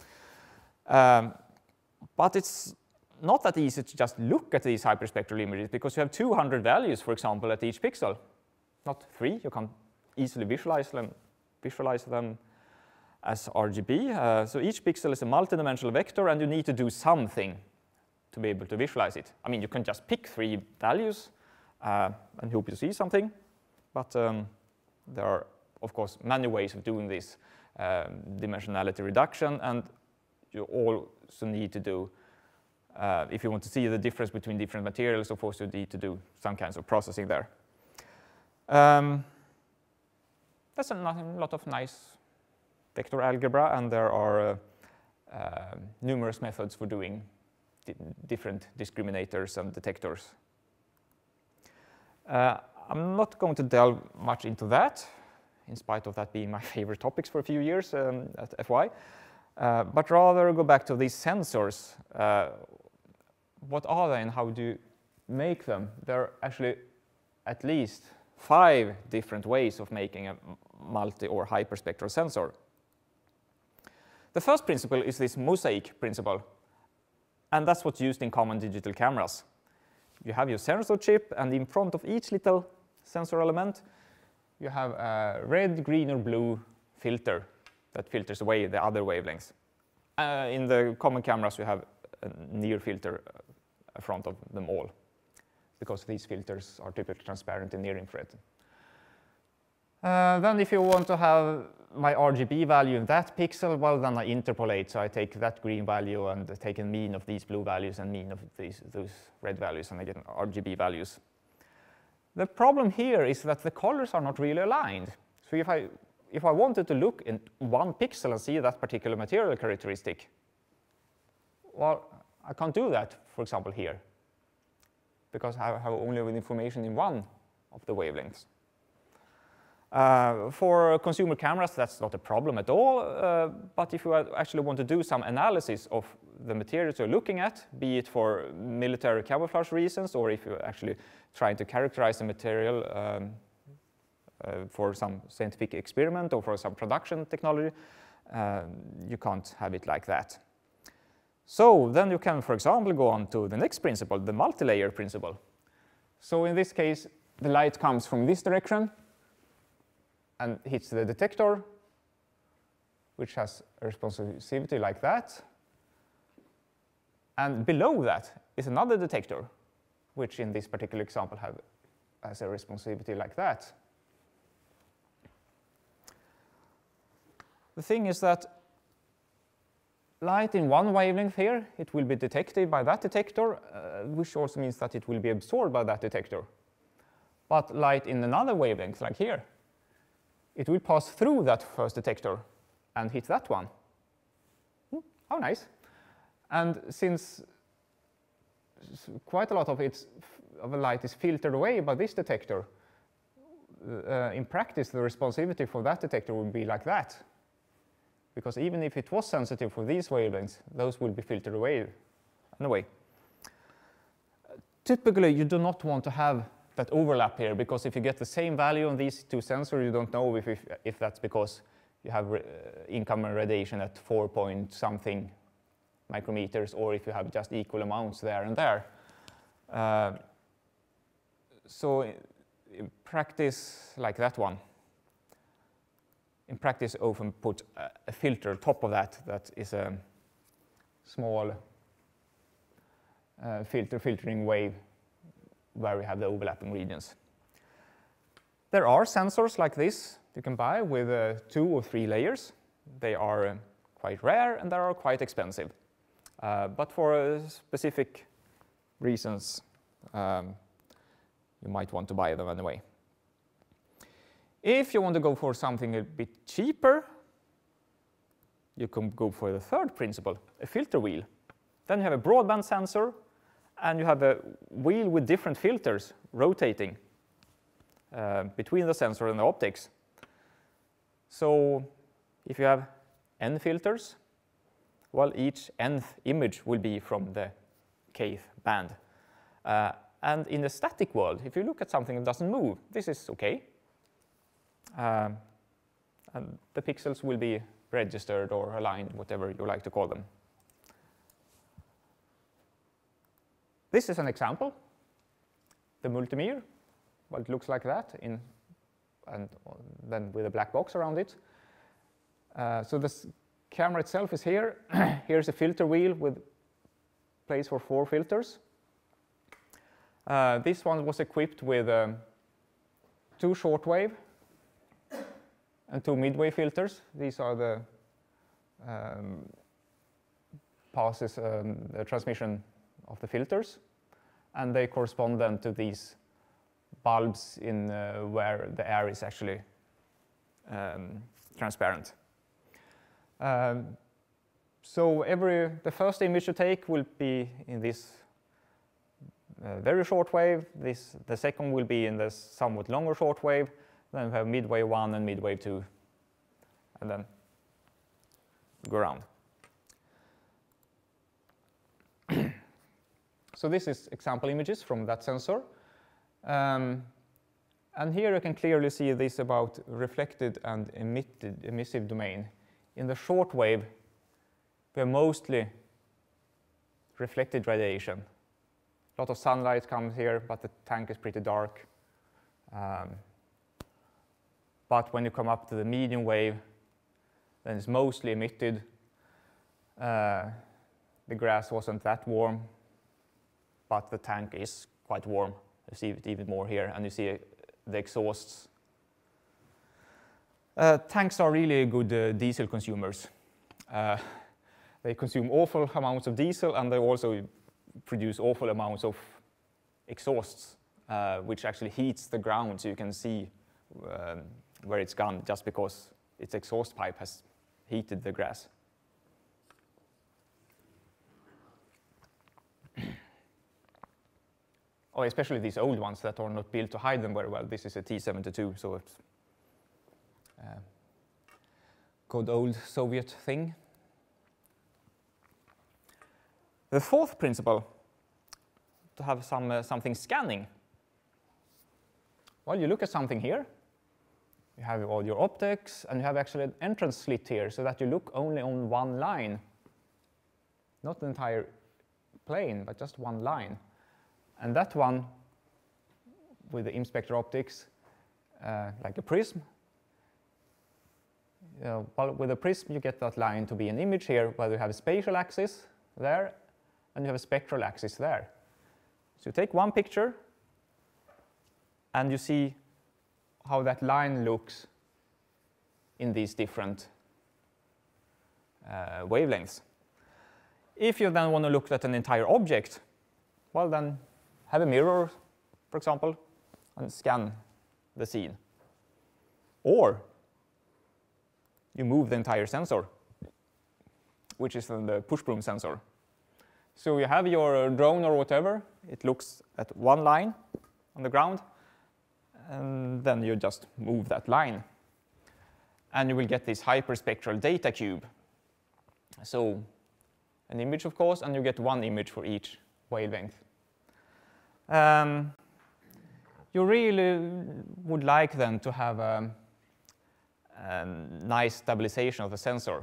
But it's not that easy to just look at these hyperspectral images, because you have 200 values, for example, at each pixel. Not 3. You can easily visualize them as RGB. So each pixel is a multidimensional vector, and you need to do something to be able to visualize it. I mean, you can just pick 3 values and hope you see something. But there are, of course, many ways of doing this dimensionality reduction, and you also need to do, if you want to see the difference between different materials, of course, you need to do some kinds of processing there. That's a lot of nice vector algebra, and there are numerous methods for doing different discriminators and detectors. I'm not going to delve much into that, in spite of that being my favorite topics for a few years at FY, but rather go back to these sensors. What are they and how do you make them? There are actually at least 5 different ways of making a multi or hyperspectral sensor. The first principle is this mosaic principle, and that's what's used in common digital cameras. You have your sensor chip, and in front of each little sensor element, you have a red, green, or blue filter that filters away the other wavelengths. In the common cameras, you have a near filter in front of them all, because these filters are typically transparent in near infrared. Then if you want to have my RGB value in that pixel, well, then I interpolate. So I take that green value and take a mean of these blue values and mean of those red values, and I get RGB values. The problem here is that the colors are not really aligned. So if I wanted to look in 1 pixel and see that particular material characteristic, well, I can't do that, for example, here, because I have only information in 1 of the wavelengths. For consumer cameras, that's not a problem at all, but if you actually want to do some analysis of the materials you're looking at, be it for military camouflage reasons, or if you're actually trying to characterize the material for some scientific experiment or for some production technology, you can't have it like that. So then you can, for example, go on to the next principle, the multi-layer principle. So in this case, the light comes from this direction and hits the detector, which has a responsivity like that. And below that is another detector, which in this particular example has a responsivity like that. The thing is that light in 1 wavelength here, it will be detected by that detector, which also means that it will be absorbed by that detector. But light in another wavelength, like here, it will pass through that first detector and hit that one. How nice. And since quite a lot of the light is filtered away by this detector, in practice, the responsivity for that detector would be like that. Because even if it was sensitive for these wavelengths, those will be filtered away in a way. typically, you do not want to have that overlap here, because if you get the same value on these two sensors, you don't know if that's because you have incoming radiation at 4 point something micrometers, or if you have just equal amounts there and there. So in practice, like that one, in practice, often put a filter top of that is a small filtering wave where we have the overlapping regions. There are sensors like this you can buy with 2 or 3 layers. They are quite rare and they are quite expensive. But for specific reasons, you might want to buy them anyway. If you want to go for something a bit cheaper, you can go for the third principle, a filter wheel. Then you have a broadband sensor, and you have a wheel with different filters rotating between the sensor and the optics. So if you have n filters, well, each nth image will be from the kth band. And in the static world, if you look at something that doesn't move, this is OK. And the pixels will be registered or aligned, whatever you like to call them. This is an example. The multimeter, well, it looks like that, and then with a black box around it. So this camera itself is here. Here's a filter wheel with place for 4 filters. This one was equipped with 2 shortwave and 2 midwave filters. These are the passes, the transmission of the filters, and they correspond then to these bulbs in where the air is actually transparent. So the first image you take will be in this very short wave. The second will be in the somewhat longer short wave. Then we have midwave 1 and midwave 2, and then go around. So this is example images from that sensor. And here you can clearly see this about reflected and emissive domain. In the short wave, we have mostly reflected radiation. A lot of sunlight comes here, but the tank is pretty dark. But when you come up to the medium wave, then it's mostly emitted. The grass wasn't that warm, but the tank is quite warm. You see it even more here, and you see the exhausts. Tanks are really good diesel consumers. They consume awful amounts of diesel, and they also produce awful amounts of exhausts, which actually heats the ground, so you can see where it's gone just because its exhaust pipe has heated the grass. Oh, especially these old ones that are not built to hide them very well. This is a T-72, so it's a good old Soviet thing. The fourth principle, to have something scanning. Well, you look at something here. You have all your optics, and you have actually an entrance slit here, so that you look only on one line. Not the entire plane, but just one line. And that one, with the inspector optics, like a prism, well, with a prism you get that line to be an image here, where you have a spatial axis there, and you have a spectral axis there. So you take one picture, and you see how that line looks in these different wavelengths. If you then want to look at an entire object, well, then have a mirror, for example, and scan the scene. Or you move the entire sensor, which is then the push broom sensor. So you have your drone or whatever. It looks at one line on the ground, and then you just move that line. And you will get this hyper-spectral data cube. So an image, of course, and you get one image for each wavelength. You really would like then to have a nice stabilization of the sensor.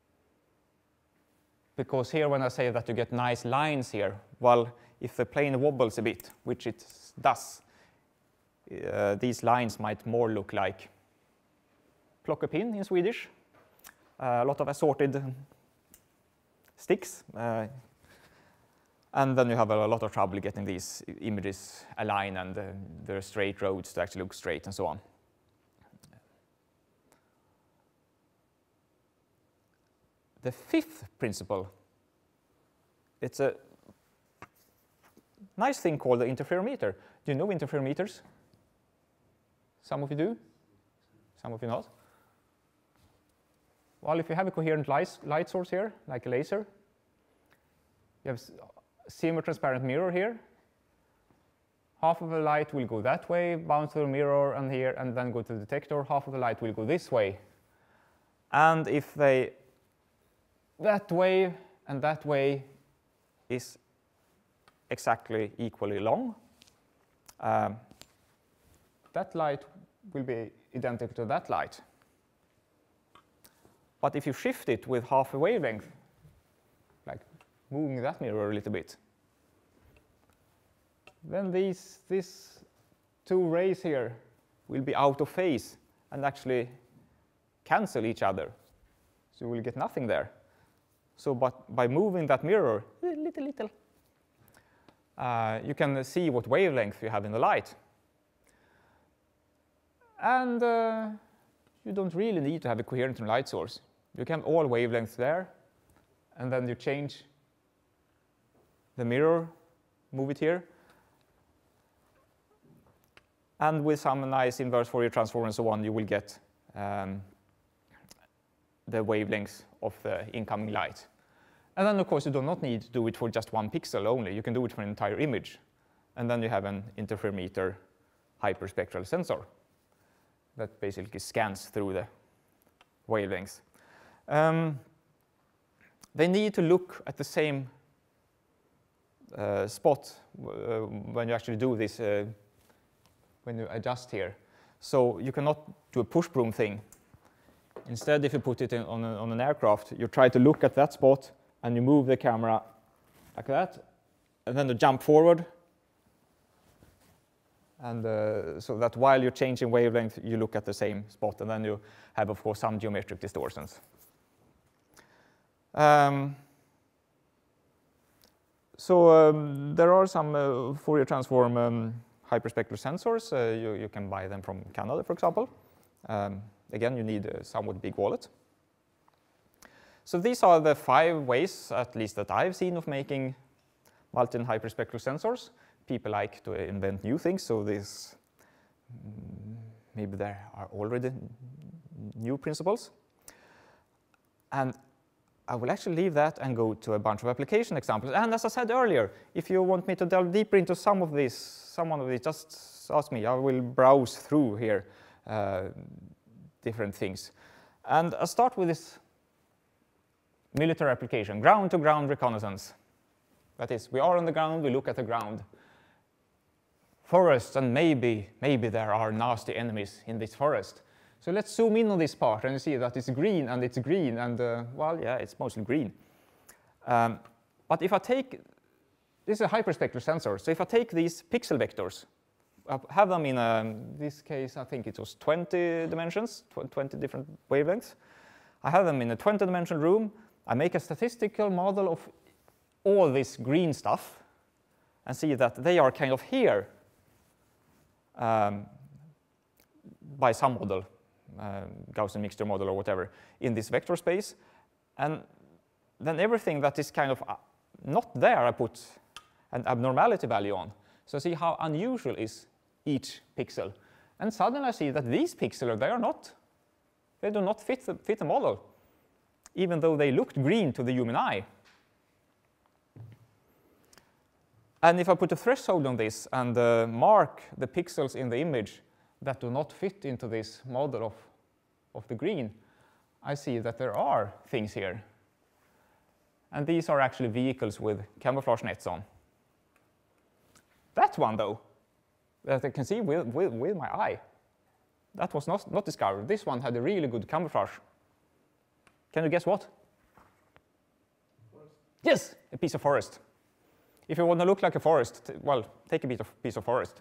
Because here when I say that you get nice lines here, well, if the plane wobbles a bit, which it does, these lines might more look like plock a pin in Swedish, a lot of assorted sticks, and then you have a lot of trouble getting these images aligned and the straight roads to actually look straight and so on. The fifth principle, it's a nice thing called the interferometer. Do you know interferometers? Some of you do, some of you not. Well, if you have a coherent light source here, like a laser, you have a semi-transparent mirror here. Half of the light will go that way, bounce to the mirror and here, and then go to the detector. Half of the light will go this way. And if they that way and that way is exactly equally long, that light will be identical to that light. But if you shift it with half a wavelength, like moving that mirror a little bit, then these two rays here will be out of phase and actually cancel each other. So you will get nothing there. So but by moving that mirror little, you can see what wavelength you have in the light. And you don't really need to have a coherent light source. You can have all wavelengths there, and then you change the mirror, move it here. And with some nice inverse Fourier transform and so on, you will get the wavelengths of the incoming light. And then, of course, you do not need to do it for just one pixel only. You can do it for an entire image. And then you have an interferometer hyper-spectral sensor that basically scans through the wavelengths. They need to look at the same spot when you actually do this, when you adjust here. So you cannot do a push broom thing. Instead, if you put it on an aircraft, you try to look at that spot and you move the camera like that, and then you jump forward. And so that while you're changing wavelength, you look at the same spot, and then you have, of course, some geometric distortions. There are some Fourier transform hyperspectral sensors. You can buy them from Canada, for example. Again, you need a somewhat big wallet. So these are the 5 ways, at least that I've seen, of making multi- and hyperspectral sensors. People like to invent new things, so this maybe there are already new principles. And I will actually leave that and go to a bunch of application examples. And as I said earlier, if you want me to delve deeper into some of these, just ask me. I will browse through here different things. And I'll start with this military application, ground-to-ground reconnaissance. That is, we are on the ground, we look at the ground. Forests, and maybe there are nasty enemies in this forest. So let's zoom in on this part and you see that it's green, and well, yeah, it's mostly green. But if I take, this is a hyperspectral sensor, so if I take these pixel vectors, I have them in this case, I think it was 20 dimensions, 20 different wavelengths. I have them in a 20-dimensional room. I make a statistical model of all this green stuff and see that they are kind of here by some model, Gaussian mixture model or whatever, in this vector space. And then everything that is kind of not there, I put an abnormality value on. So see how unusual is each pixel. And suddenly I see that these pixels, they do not fit the model, even though they looked green to the human eye. And if I put a threshold on this and mark the pixels in the image that do not fit into this model of the green, I see that there are things here. And these are actually vehicles with camouflage nets on. That that one, though, that I can see with my eye, that was not discovered. This one had a really good camouflage. Can you guess what? Forest. Yes, a piece of forest. If you want to look like a forest, well, take a piece of forest.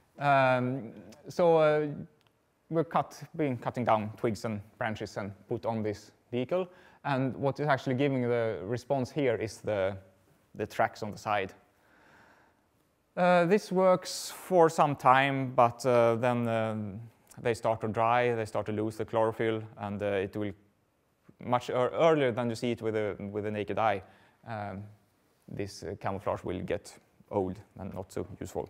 We're cutting down twigs and branches and put on this vehicle. And what is actually giving the response here is the tracks on the side. This works for some time, but then they start to dry, they start to lose the chlorophyll, and it will much earlier than you see it with a naked eye. This camouflage will get old and not so useful.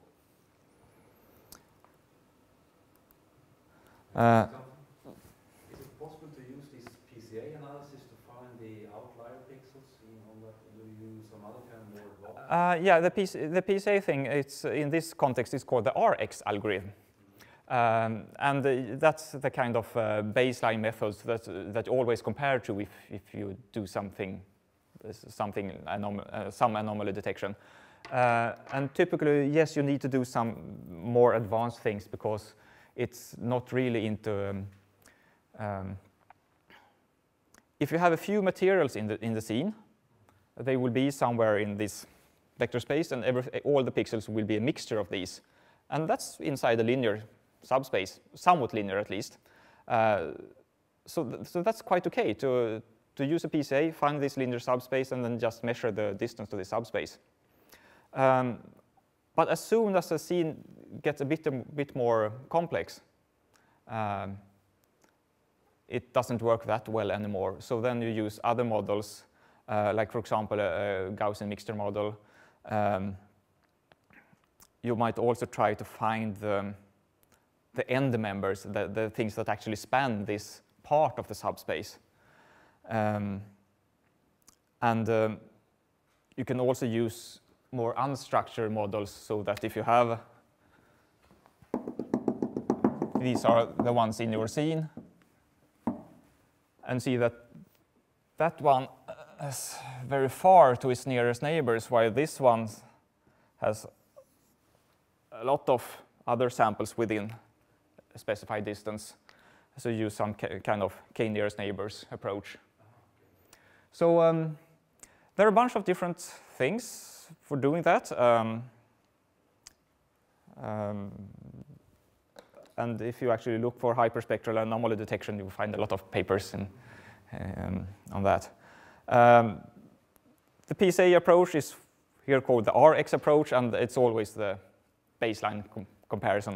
Is it possible to use this PCA analysis to find the outlier pixels? Do you use some other kind of more advanced? Yeah, the PCA thing, it's in this context, is called the RX algorithm. And that's the kind of baseline methods that you always compare to if you do some anomaly detection. And typically, yes, you need to do some more advanced things because it's not really into. If you have a few materials in the scene, they will be somewhere in this vector space, and all the pixels will be a mixture of these, and that's inside a linear subspace, somewhat linear at least. So that's quite okay to use a PCA, find this linear subspace, and then just measure the distance to the subspace. But as soon as the scene gets a bit more complex, it doesn't work that well anymore. So then you use other models, like for example a Gaussian mixture model. You might also try to find the end members, the things that actually span this part of the subspace. You can also use more unstructured models, so that if you have, these are the ones in your scene, and see that that one is very far to its nearest neighbors, while this one has a lot of other samples within a specified distance. So use some kind of k-nearest neighbors approach. So there are a bunch of different things for doing that. And if you actually look for hyperspectral anomaly detection, you will find a lot of papers on that. The PCA approach is here called the RX approach, and it's always the baseline comparison.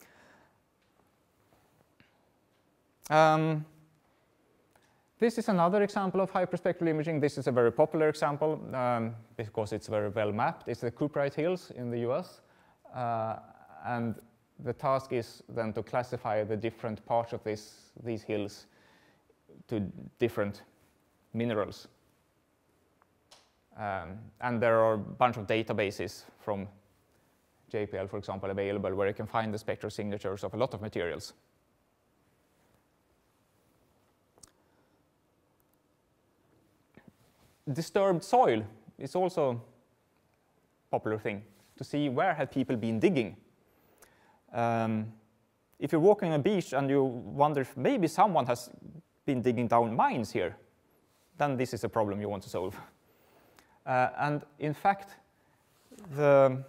This is another example of hyperspectral imaging. This is a very popular example because it's very well mapped. It's the Cooperite Hills in the US. And the task is then to classify the different parts of these hills to different minerals. And there are a bunch of databases from JPL, for example, available where you can find the spectral signatures of a lot of materials. Disturbed soil is also a popular thing, to see where have people been digging. If you're walking on a beach and you wonder if maybe someone has been digging down mines here, then this is a problem you want to solve. And in fact, the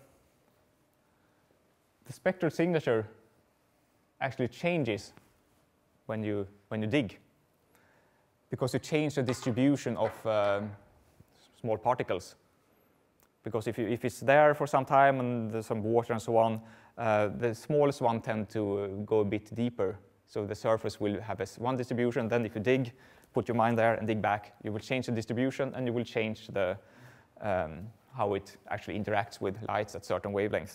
spectral signature actually changes when you dig, because you change the distribution of small particles. Because if it's there for some time and there's some water and so on, the smallest one tend to go a bit deeper. So the surface will have one distribution. Then if you dig, put your mine there and dig back, you will change the distribution, and you will change the how it actually interacts with lights at certain wavelengths.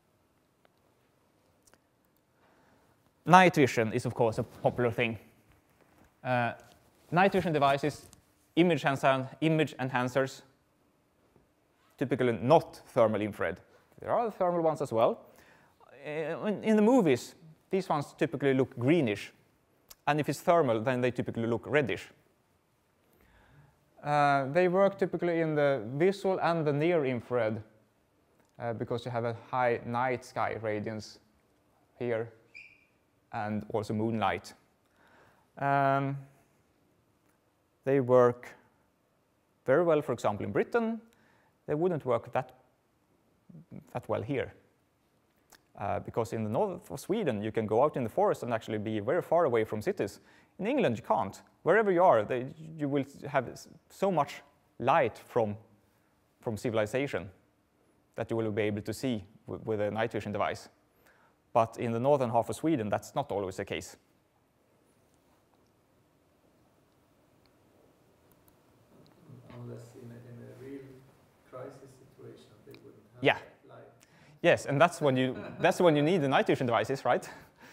Night vision is, of course, a popular thing. Night vision devices, image enhancers, typically not thermal infrared. There are thermal ones as well. In the movies, these ones typically look greenish. And if it's thermal, then they typically look reddish. They work typically in the visual and the near infrared because you have a high night sky radiance here and also moonlight. They work very well, for example, in Britain. They wouldn't work that well here. Because in the north of Sweden, you can go out in the forest and actually be very far away from cities. In England, you can't. Wherever you are, you will have so much light from civilization that you will be able to see with a night vision device. But in the northern half of Sweden, that's not always the case. Unless in a real crisis situation, they wouldn't have Yeah. light. Yes, and that's when you need the night vision devices, right?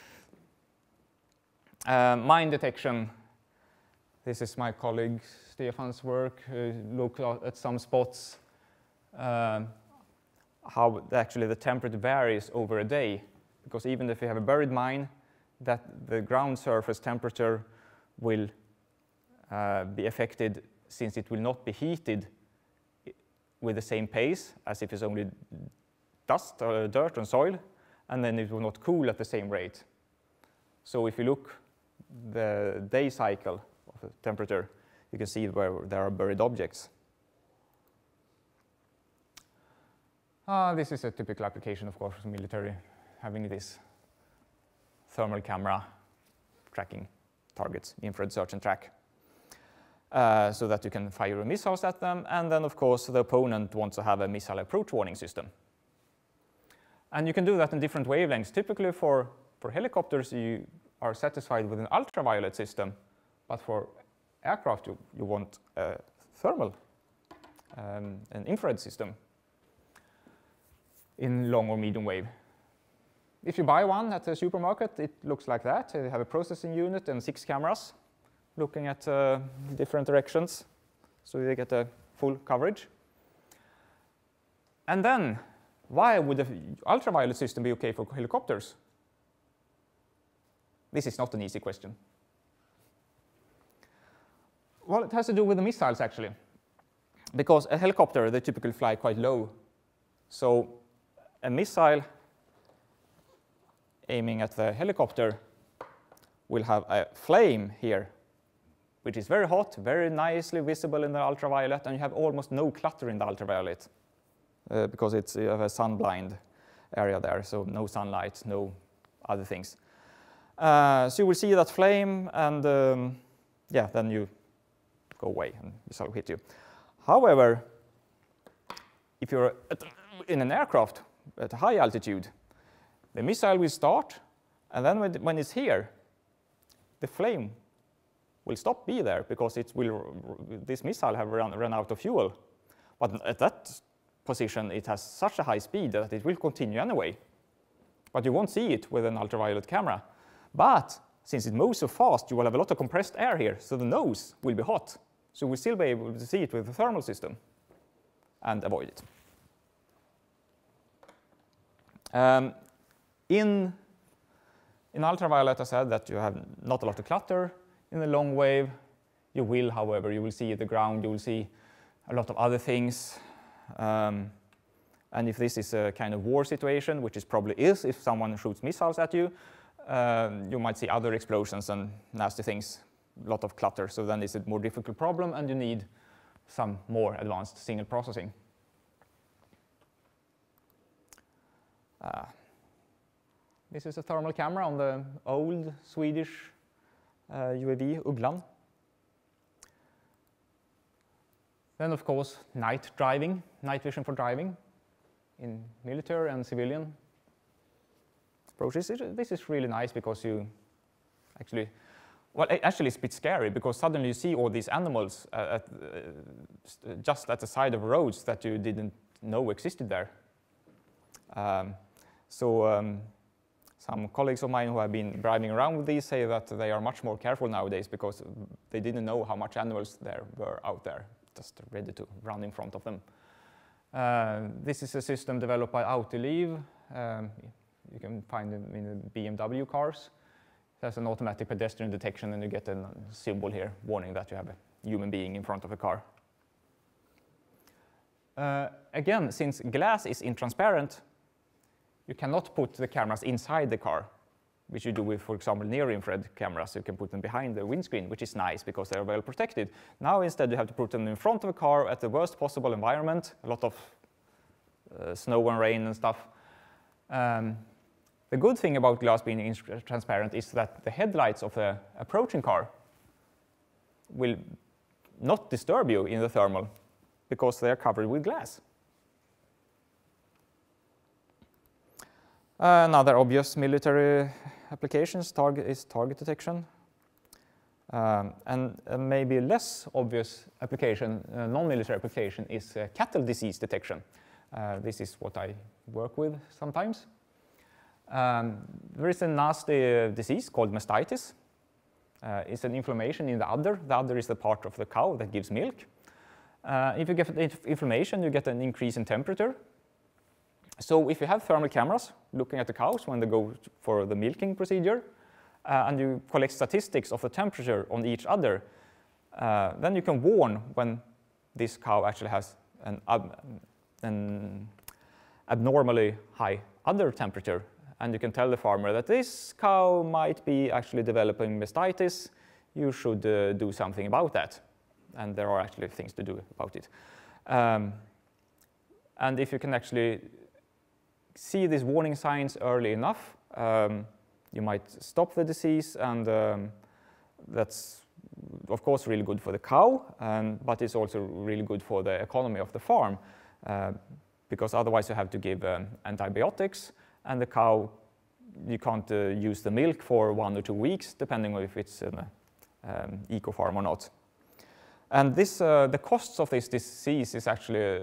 Mine detection. This is my colleague Stefan's work. Look at some spots, how actually the temperature varies over a day. Because even if you have a buried mine, that the ground surface temperature will be affected, since it will not be heated with the same pace as if it's only dust or dirt and soil, and then it will not cool at the same rate. So if you look the day cycle of the temperature, you can see where there are buried objects. This is a typical application, of course, for military, having this thermal camera tracking targets, infrared search and track, so that you can fire missiles at them. And then, of course, the opponent wants to have a missile approach warning system. And you can do that in different wavelengths. Typically, for helicopters, you are satisfied with an ultraviolet system. But for aircraft, you want a thermal, an infrared system in long or medium wave. If you buy one at a supermarket, it looks like that. You have a processing unit and 6 cameras looking at different directions, so you get a full coverage. And then, why would the ultraviolet system be okay for helicopters? This is not an easy question. Well, it has to do with the missiles, actually. Because a helicopter, they typically fly quite low. So a missile aiming at the helicopter will have a flame here, which is very hot, very nicely visible in the ultraviolet, and you have almost no clutter in the ultraviolet because you have a sun-blind area there, so no sunlight, no other things. So you will see that flame, and yeah, then you go away and the missile will hit you. However, if you're in an aircraft at a high altitude, the missile will start, and then when it's here, the flame will stop be there because this missile have run out of fuel. But at that position, it has such a high speed that it will continue anyway. But you won't see it with an ultraviolet camera. But since it moves so fast, you will have a lot of compressed air here, so the nose will be hot. So we'll still be able to see it with the thermal system and avoid it. In ultraviolet, I said that you have not a lot of clutter. In the long wave, you will, however, you will see the ground, you will see a lot of other things. And if this is a kind of war situation, which it probably is if someone shoots missiles at you, you might see other explosions and nasty things, a lot of clutter. So then it's a more difficult problem, and you need some more advanced signal processing. This is a thermal camera on the old Swedish UAV, Ugglan. Then, of course, night driving, night vision for driving in military and civilian approaches. This is really nice because you actually, well, actually it's a bit scary because suddenly you see all these animals just at the side of roads that you didn't know existed there. Some colleagues of mine who have been driving around with these say that they are much more careful nowadays because they didn't know how much animals there were out there, just ready to run in front of them. This is a system developed by Autoliv. You can find them in the BMW cars. It has an automatic pedestrian detection, and you get a symbol here warning that you have a human being in front of a car. Again, since glass is intransparent, you cannot put the cameras inside the car, which you do with, for example, near-infrared cameras. You can put them behind the windscreen, which is nice because they're well protected. Now instead you have to put them in front of a car at the worst possible environment, a lot of snow and rain and stuff. The good thing about glass being transparent is that the headlights of the approaching car will not disturb you in the thermal because they are covered with glass. Another obvious military application is target detection. And maybe a less obvious application, non-military application, is cattle disease detection. This is what I work with sometimes. There is a nasty disease called mastitis. It's an inflammation in the udder. The udder is the part of the cow that gives milk. If you get inflammation, you get an increase in temperature. So if you have thermal cameras looking at the cows when they go for the milking procedure, and you collect statistics of the temperature on each udder, then you can warn when this cow actually has an abnormally high udder temperature. And you can tell the farmer that this cow might be actually developing mastitis. You should do something about that. And there are actually things to do about it. And if you can actually see these warning signs early enough, you might stop the disease, and that's of course really good for the cow, but it's also really good for the economy of the farm, because otherwise you have to give antibiotics, and the cow, you can't use the milk for 1 or 2 weeks, depending on if it's an eco farm or not. And this, the costs of this disease is actually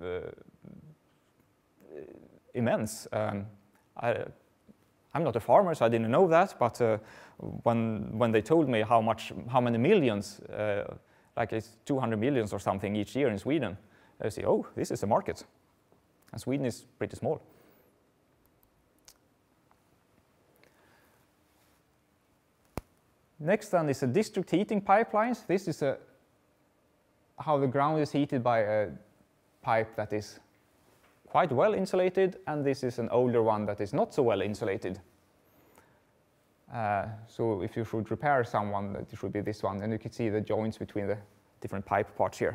immense. I'm not a farmer, so I didn't know that, but when they told me how many millions, like it's 200 millions or something each year in Sweden, I say, oh, this is a market. And Sweden is pretty small. Next then is district heating pipelines. This is how the ground is heated by a pipe that is quite well insulated, and this is an older one that is not so well insulated. So if you should repair someone, it should be this one, and you can see the joints between the different pipe parts here.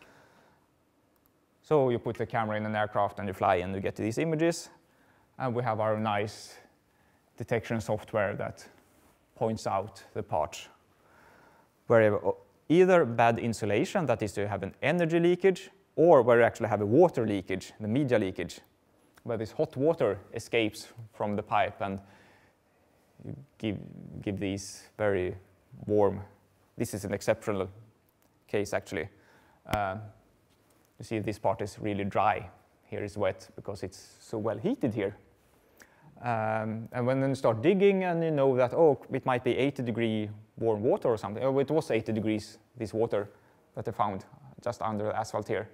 So you put the camera in an aircraft and you fly and you get these images, and we have our nice detection software that points out the parts where you have either bad insulation, that is you have an energy leakage, or where you actually have a water leakage, the media leakage, where this hot water escapes from the pipe and you give these very warm. This is an exceptional case actually. You see this part is really dry. Here is wet because it's so well heated here. And when you start digging and you know that, oh, it might be 80-degree warm water or something. Oh, it was 80 degrees, this water that they found just under the asphalt here.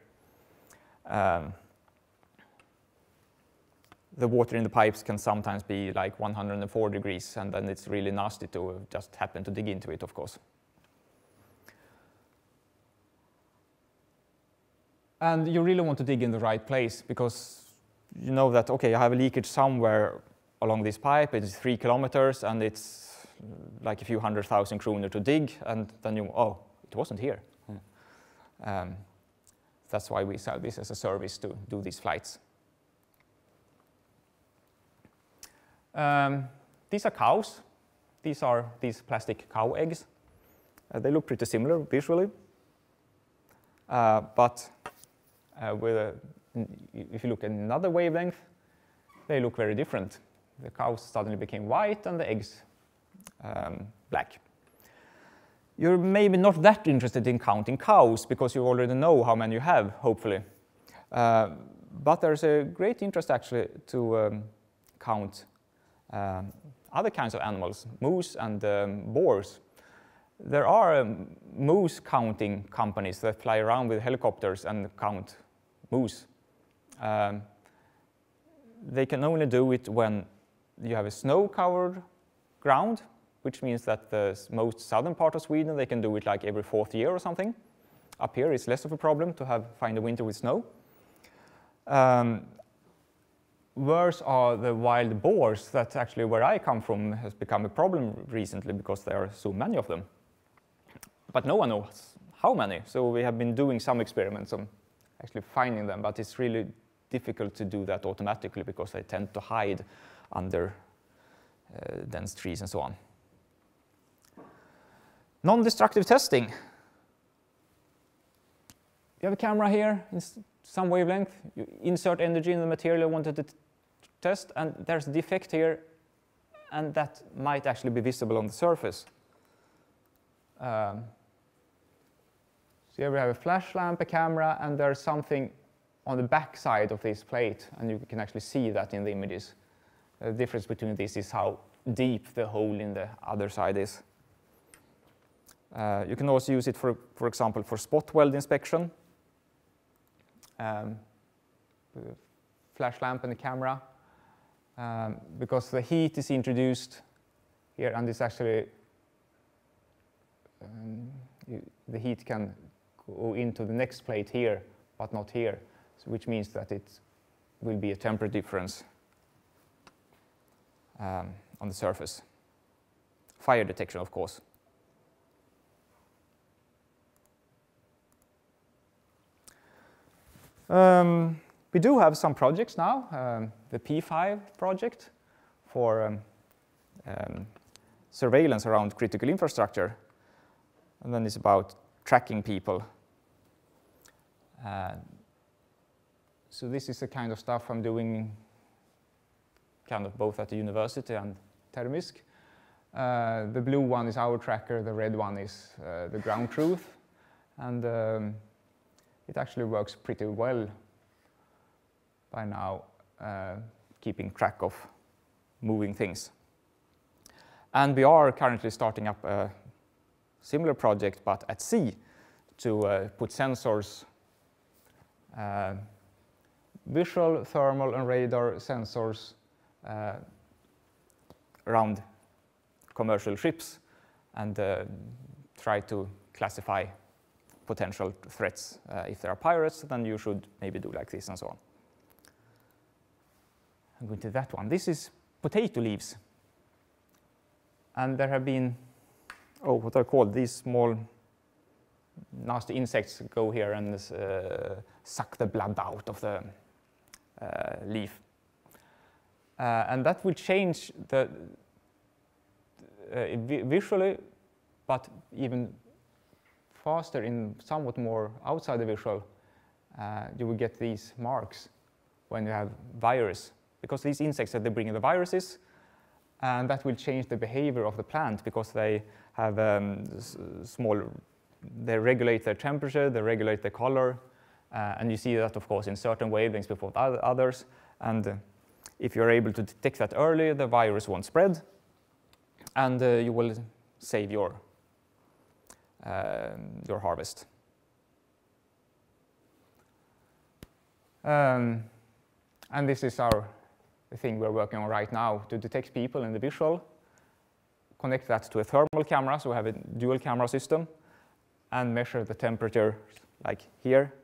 The water in the pipes can sometimes be like 104 degrees, and then it's really nasty to just happen to dig into it, of course. And you really want to dig in the right place, because you know that, okay, I have a leakage somewhere along this pipe, it's 3 kilometers, and it's like a few 100,000 kroner to dig, and then you, oh, it wasn't here. That's why we sell this as a service to do these flights. These are cows. These are these plastic cow eggs. They look pretty similar visually, but if you look at another wavelength, they look very different. The cows suddenly became white and the eggs black. You're maybe not that interested in counting cows because you already know how many you have, hopefully. But there's a great interest actually to count other kinds of animals, moose and boars. There are moose counting companies that fly around with helicopters and count moose. They can only do it when you have a snow-covered ground, which means that the most southern part of Sweden, they can do it like every 4th year or something. Up here, it's less of a problem to find a winter with snow. Worse are the wild boars. That's actually where I come from, has become a problem recently because there are so many of them. But no one knows how many. So we have been doing some experiments on actually finding them, but it's really difficult to do that automatically because they tend to hide under dense trees and so on. Non-destructive testing. You have a camera here in some wavelength. You insert energy in the material you wanted to test, and there's a defect here, and that might actually be visible on the surface. So here we have a flash lamp, a camera, and there's something on the back side of this plate, and you can actually see that in the images. The difference between this is how deep the hole in the other side is. You can also use it, for example, for spot weld inspection. Flash lamp and the camera, because the heat is introduced here, and it's actually the heat can go into the next plate here, but not here, so which means that it will be a temperature difference on the surface. Fire detection, of course. We do have some projects now. The P5 project for surveillance around critical infrastructure. And then it's about tracking people. So this is the kind of stuff I'm doing kind of both at the university and Termisk. The blue one is our tracker, the red one is the ground truth. And it actually works pretty well by now, keeping track of moving things. And we are currently starting up a similar project, but at sea, to put sensors, visual, thermal, and radar sensors around commercial ships and try to classify potential threats. If there are pirates, then you should maybe do like this and so on. I'm going to that one. This is potato leaves. And there have been, what are called, these small nasty insects go here and suck the blood out of the leaf. And that will change the visually, but even faster in somewhat more outside the visual, you will get these marks when you have virus. Because these insects, they bring in the viruses, and that will change the behavior of the plant because they have they regulate their temperature, they regulate the color, and you see that, of course, in certain wavelengths before others. And if you're able to detect that early, the virus won't spread, and you will save your harvest. And this is the thing we're working on right now to detect people in the visual, connect that to a thermal camera, so we have a dual camera system, and measure the temperature like here,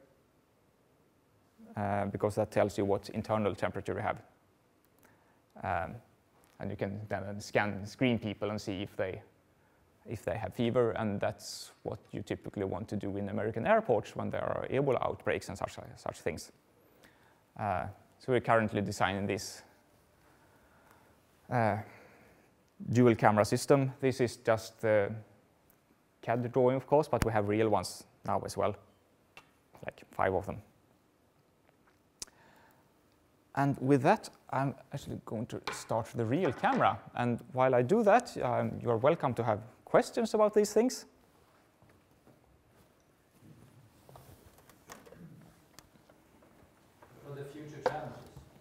because that tells you what internal temperature you have. And you can then screen people and see if they have fever, and that's what you typically want to do in American airports when there are Ebola outbreaks and such things. So we're currently designing this dual camera system. This is just the CAD drawing, of course, but we have real ones now as well, like 5 of them. And with that, I'm actually going to start the real camera. And while I do that, you're welcome to have questions about these things. What are the future challenges?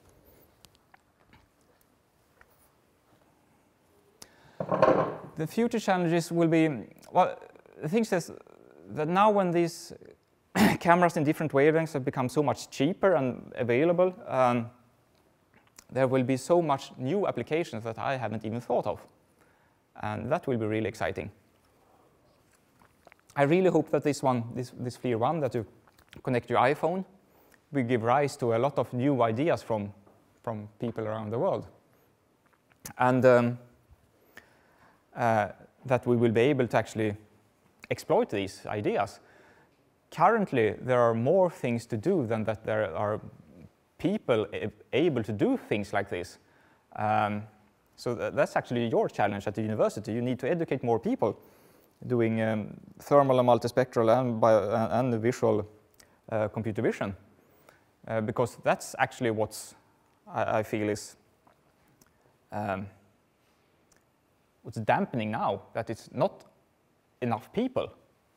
The future challenges will be, well, the thing is that now when these cameras in different wavelengths have become so much cheaper and available, there will be so much new applications that I haven't even thought of. And that will be really exciting. I really hope that this FLIR one, that you connect your iPhone will give rise to a lot of new ideas from people around the world. And that we will be able to actually exploit these ideas. Currently, there are more things to do than that there are people able to do things like this. So that's actually your challenge at the university. You need to educate more people doing thermal and multispectral and visual computer vision. Because that's actually what I feel is what's dampening now, that it's not enough people.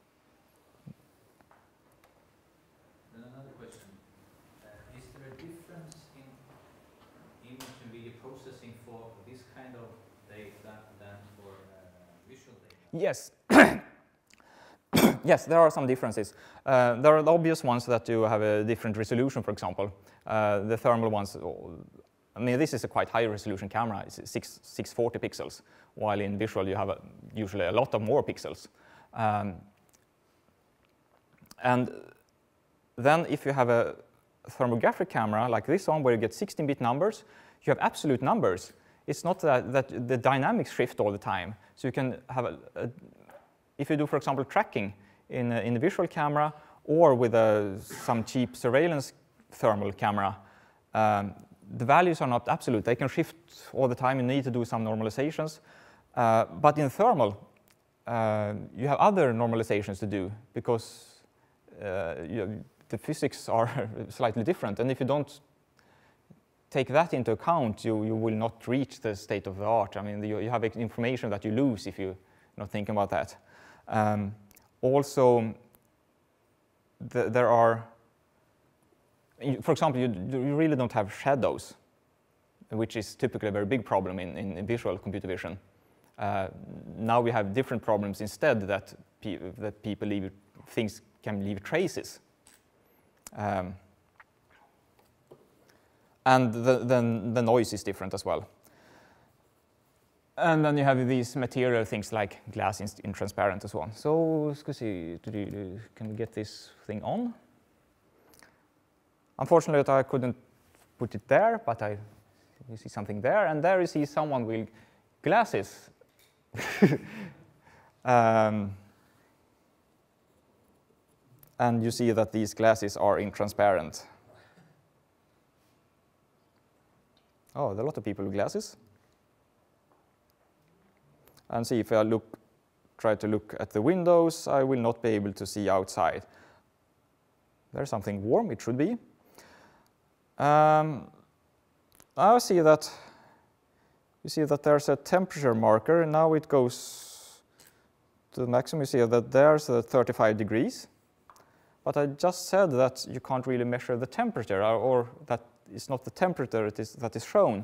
Then another question. Is there a difference in image and video processing for this kind of data than for visual data? Yes. Yes, there are some differences. There are the obvious ones that you have a different resolution, for example. The thermal ones, I mean, this is a quite high resolution camera. It's 640 pixels, while in visual you have usually a lot of more pixels. And then if you have a thermographic camera like this one, where you get 16-bit numbers, you have absolute numbers. It's not that the dynamics shift all the time. So you can have if you do, for example, tracking in a visual camera or with some cheap surveillance thermal camera, the values are not absolute. They can shift all the time. You need to do some normalizations. But in thermal, you have other normalizations to do because the physics are slightly different. And if you don't take that into account, you will not reach the state of the art. I mean, you have information that you lose if you're not thinking about that. Also, there are, for example, you really don't have shadows, which is typically a very big problem in visual computer vision. Now we have different problems instead that people things can leave traces. And the noise is different as well. And then you have these material things like glass in transparent and so on. So let's see, can we get this thing on? Unfortunately, I couldn't put it there, but you see something there, and there you see someone with glasses. And you see that these glasses are in transparent. Oh, there are a lot of people with glasses. And see, if I try to look at the windows, I will not be able to see outside. There's something warm, it should be. I see that you see that there's a temperature marker, and now it goes to the maximum. You see that there's 35 degrees. But I just said that you can't really measure the temperature, or that it's not the temperature that is shown.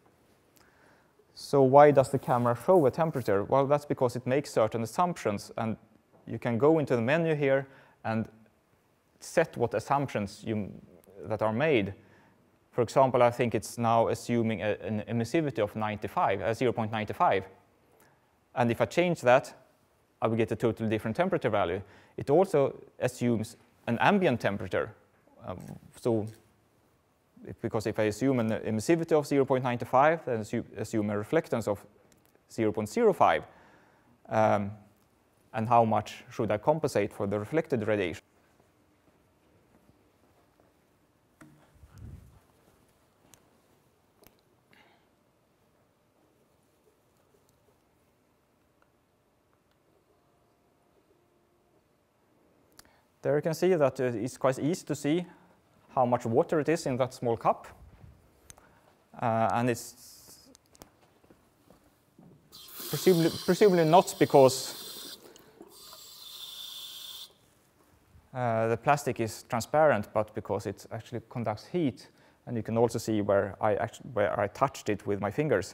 So why does the camera show a temperature? Well, that's because it makes certain assumptions, and you can go into the menu here and set what assumptions that are made. For example, I think it's now assuming an emissivity of 0.95. And if I change that, I will get a totally different temperature value. It also assumes an ambient temperature. Because if I assume an emissivity of 0.95, then assume a reflectance of 0.05, and how much should I compensate for the reflected radiation? There you can see that it's quite easy to see how much water it is in that small cup. And it's presumably not because the plastic is transparent, but because it actually conducts heat. And you can also see where I touched it with my fingers.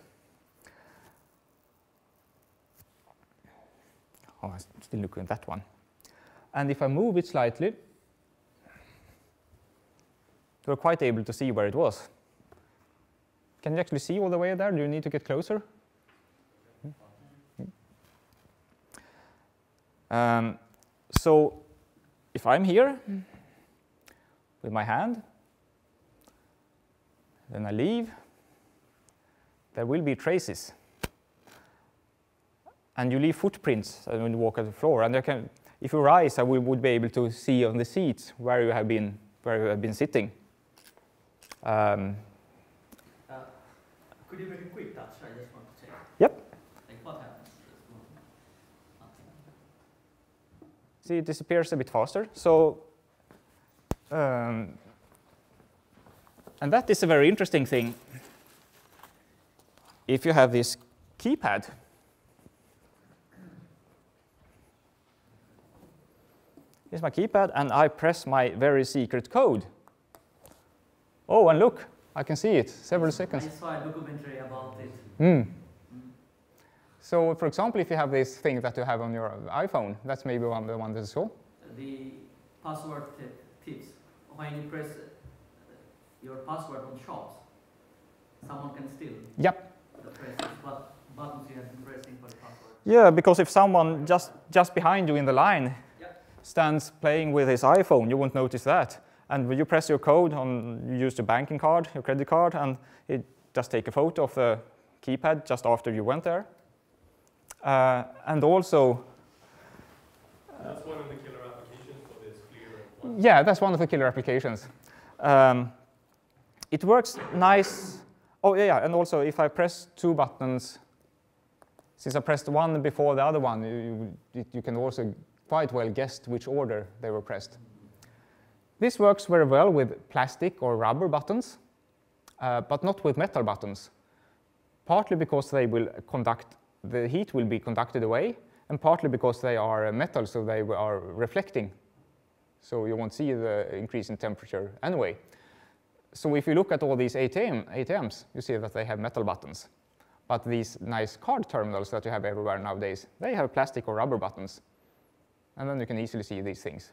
Oh, I'm still looking at that one. And if I move it slightly, you're quite able to see where it was. Can you actually see all the way there? Do you need to get closer? So if I'm here with my hand, then I leave. There will be traces. And you leave footprints when you walk on the floor. And if you rise, I would be able to see on the seats where you have been sitting. Could you make a quick touch? I just want to check. Yep. Like what happens? See, it disappears a bit faster. So, and that is a very interesting thing. If you have this keypad, here's my keypad, and I press my very secret code. Oh, and look, I can see it several seconds. I saw a documentary about it. So, for example, if you have this thing that you have on your iPhone, that's maybe the one that you saw. The password tips. When you press your password on shops, someone can steal Yep. the presses. What buttons you have been pressing for the password? Yeah, because if someone just behind you in the line stands playing with his iPhone, you won't notice that. And when you press your code, you use your banking card, your credit card, and it just take a photo of the keypad just after you went there. And also... That's one of the killer applications for this clear. Yeah, that's one of the killer applications. It works nice. Oh, yeah, and also if I press two buttons, since I pressed one before the other one, you can also quite well guess which order they were pressed. This works very well with plastic or rubber buttons, but not with metal buttons. Partly because they will the heat will be conducted away, and partly because they are metal, so they are reflecting. So you won't see the increase in temperature anyway. So if you look at all these ATMs, you see that they have metal buttons. But these nice card terminals that you have everywhere nowadays, they have plastic or rubber buttons. And then you can easily see these things.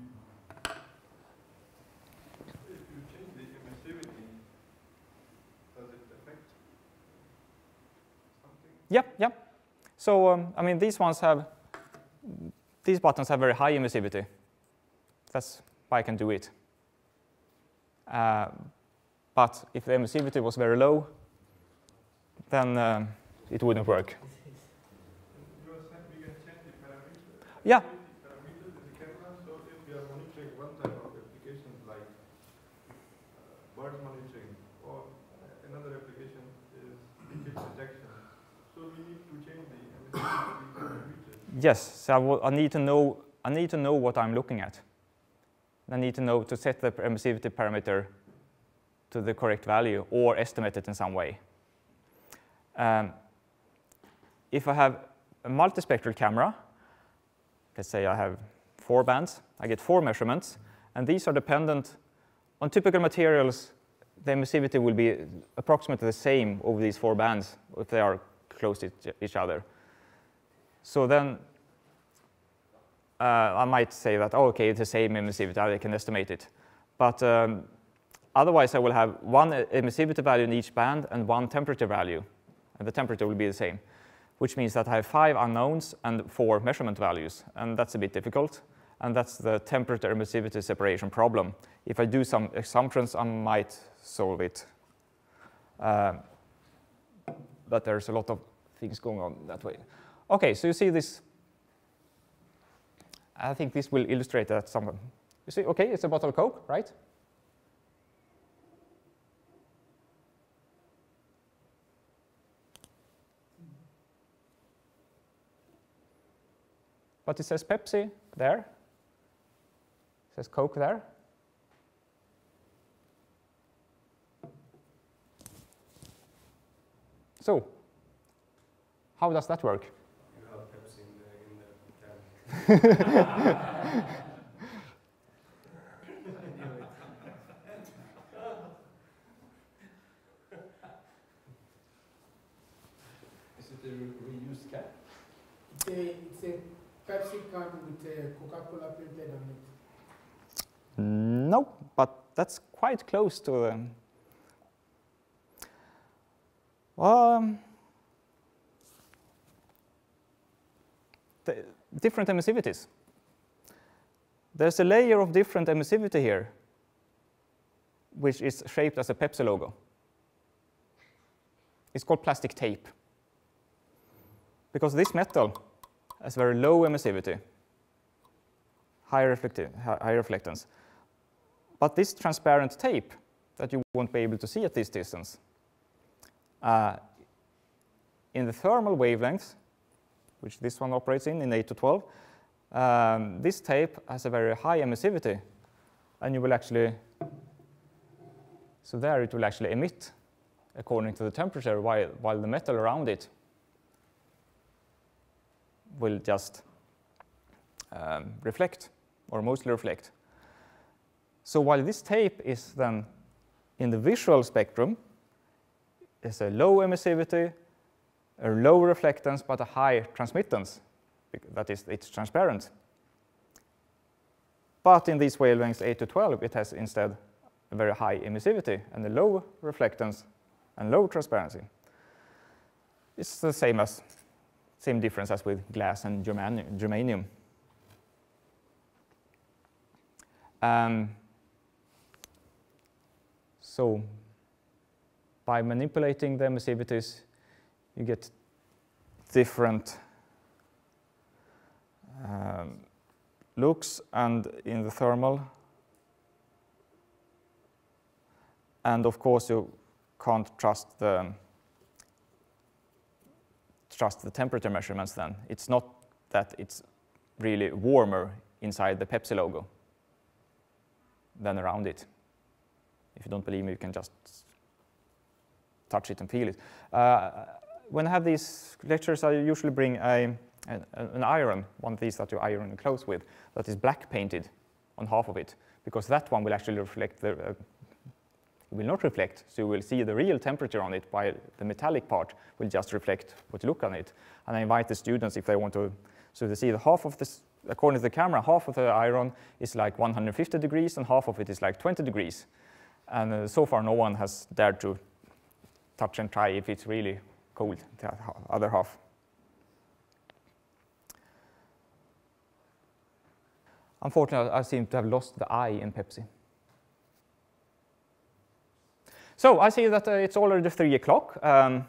If you change the emissivity, does it affect something? Yep. So, I mean, these buttons have very high emissivity. That's why I can do it. But if the emissivity was very low, then it wouldn't work. You are saying we can change the parameters? Yeah. Parameters in the camera, so if we are monitoring one type of applications like bird monitoring, or another application is leakage detection, so we need to change the emissivity parameters. Yes, so I need to know what I'm looking at. I need to know to set the emissivity parameter to the correct value or estimate it in some way. If I have a multispectral camera, let's say I have 4 bands, I get 4 measurements, and these are dependent on typical materials. The emissivity will be approximately the same over these 4 bands if they are close to each other. So then I might say that, oh, okay, it's the same emissivity, I can estimate it. But otherwise, I will have one emissivity value in each band and one temperature value. And the temperature will be the same, which means that I have 5 unknowns and 4 measurement values. And that's a bit difficult. And that's the temperature emissivity separation problem. If I do some assumptions, I might solve it. But there's a lot of things going on that way. OK, so you see this. I think this will illustrate that somewhat. You see, OK, it's a bottle of Coke, right? But it says Pepsi there. It says Coke there. So, how does that work? You have Pepsi in the can. Is it a reused can? It's a Pepsi can with a Coca-Cola printed on it. No, but that's quite close to the different emissivities. There's a layer of different emissivity here, which is shaped as a Pepsi logo. is called plastic tape. Because this metal has very low emissivity, high reflectance. But this transparent tape that you won't be able to see at this distance, in the thermal wavelengths, which this one operates in 8 to 12, this tape has a very high emissivity, and you will actually, so there it will actually emit according to the temperature, while the metal around it will just reflect, or mostly reflect. So while this tape is then in the visual spectrum, it's a low emissivity, a low reflectance, but a high transmittance. That is, it's transparent. But in these wavelengths 8 to 12, it has instead a very high emissivity and a low reflectance and low transparency. It's the same difference as with glass and germanium. So by manipulating the emissivities, you get different looks and in the thermal. And of course, you can't trust the temperature measurements then. It's not that it's really warmer inside the Pepsi logo than around it. If you don't believe me, you can just touch it and feel it. When I have these lectures, I usually bring an iron, one of these that you iron clothes with, that is black painted on half of it, because that one will actually reflect it will not reflect, so you will see the real temperature on it, while the metallic part will just reflect what you look on it. And I invite the students, if they want to, so they see the half of this, according to the camera, half of the iron is like 150 degrees and half of it is like 20 degrees. And so far no one has dared to touch and try if it's really cold, the other half. Unfortunately, I seem to have lost the I in Pepsi. So I see that it's already 3 o'clock. I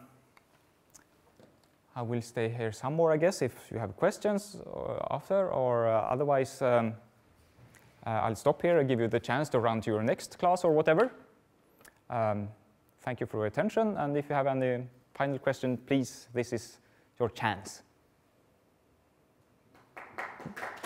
will stay here some more, I guess, if you have questions after, or otherwise I'll stop here and give you the chance to run to your next class or whatever. Thank you for your attention, and if you have any final question, please, this is your chance.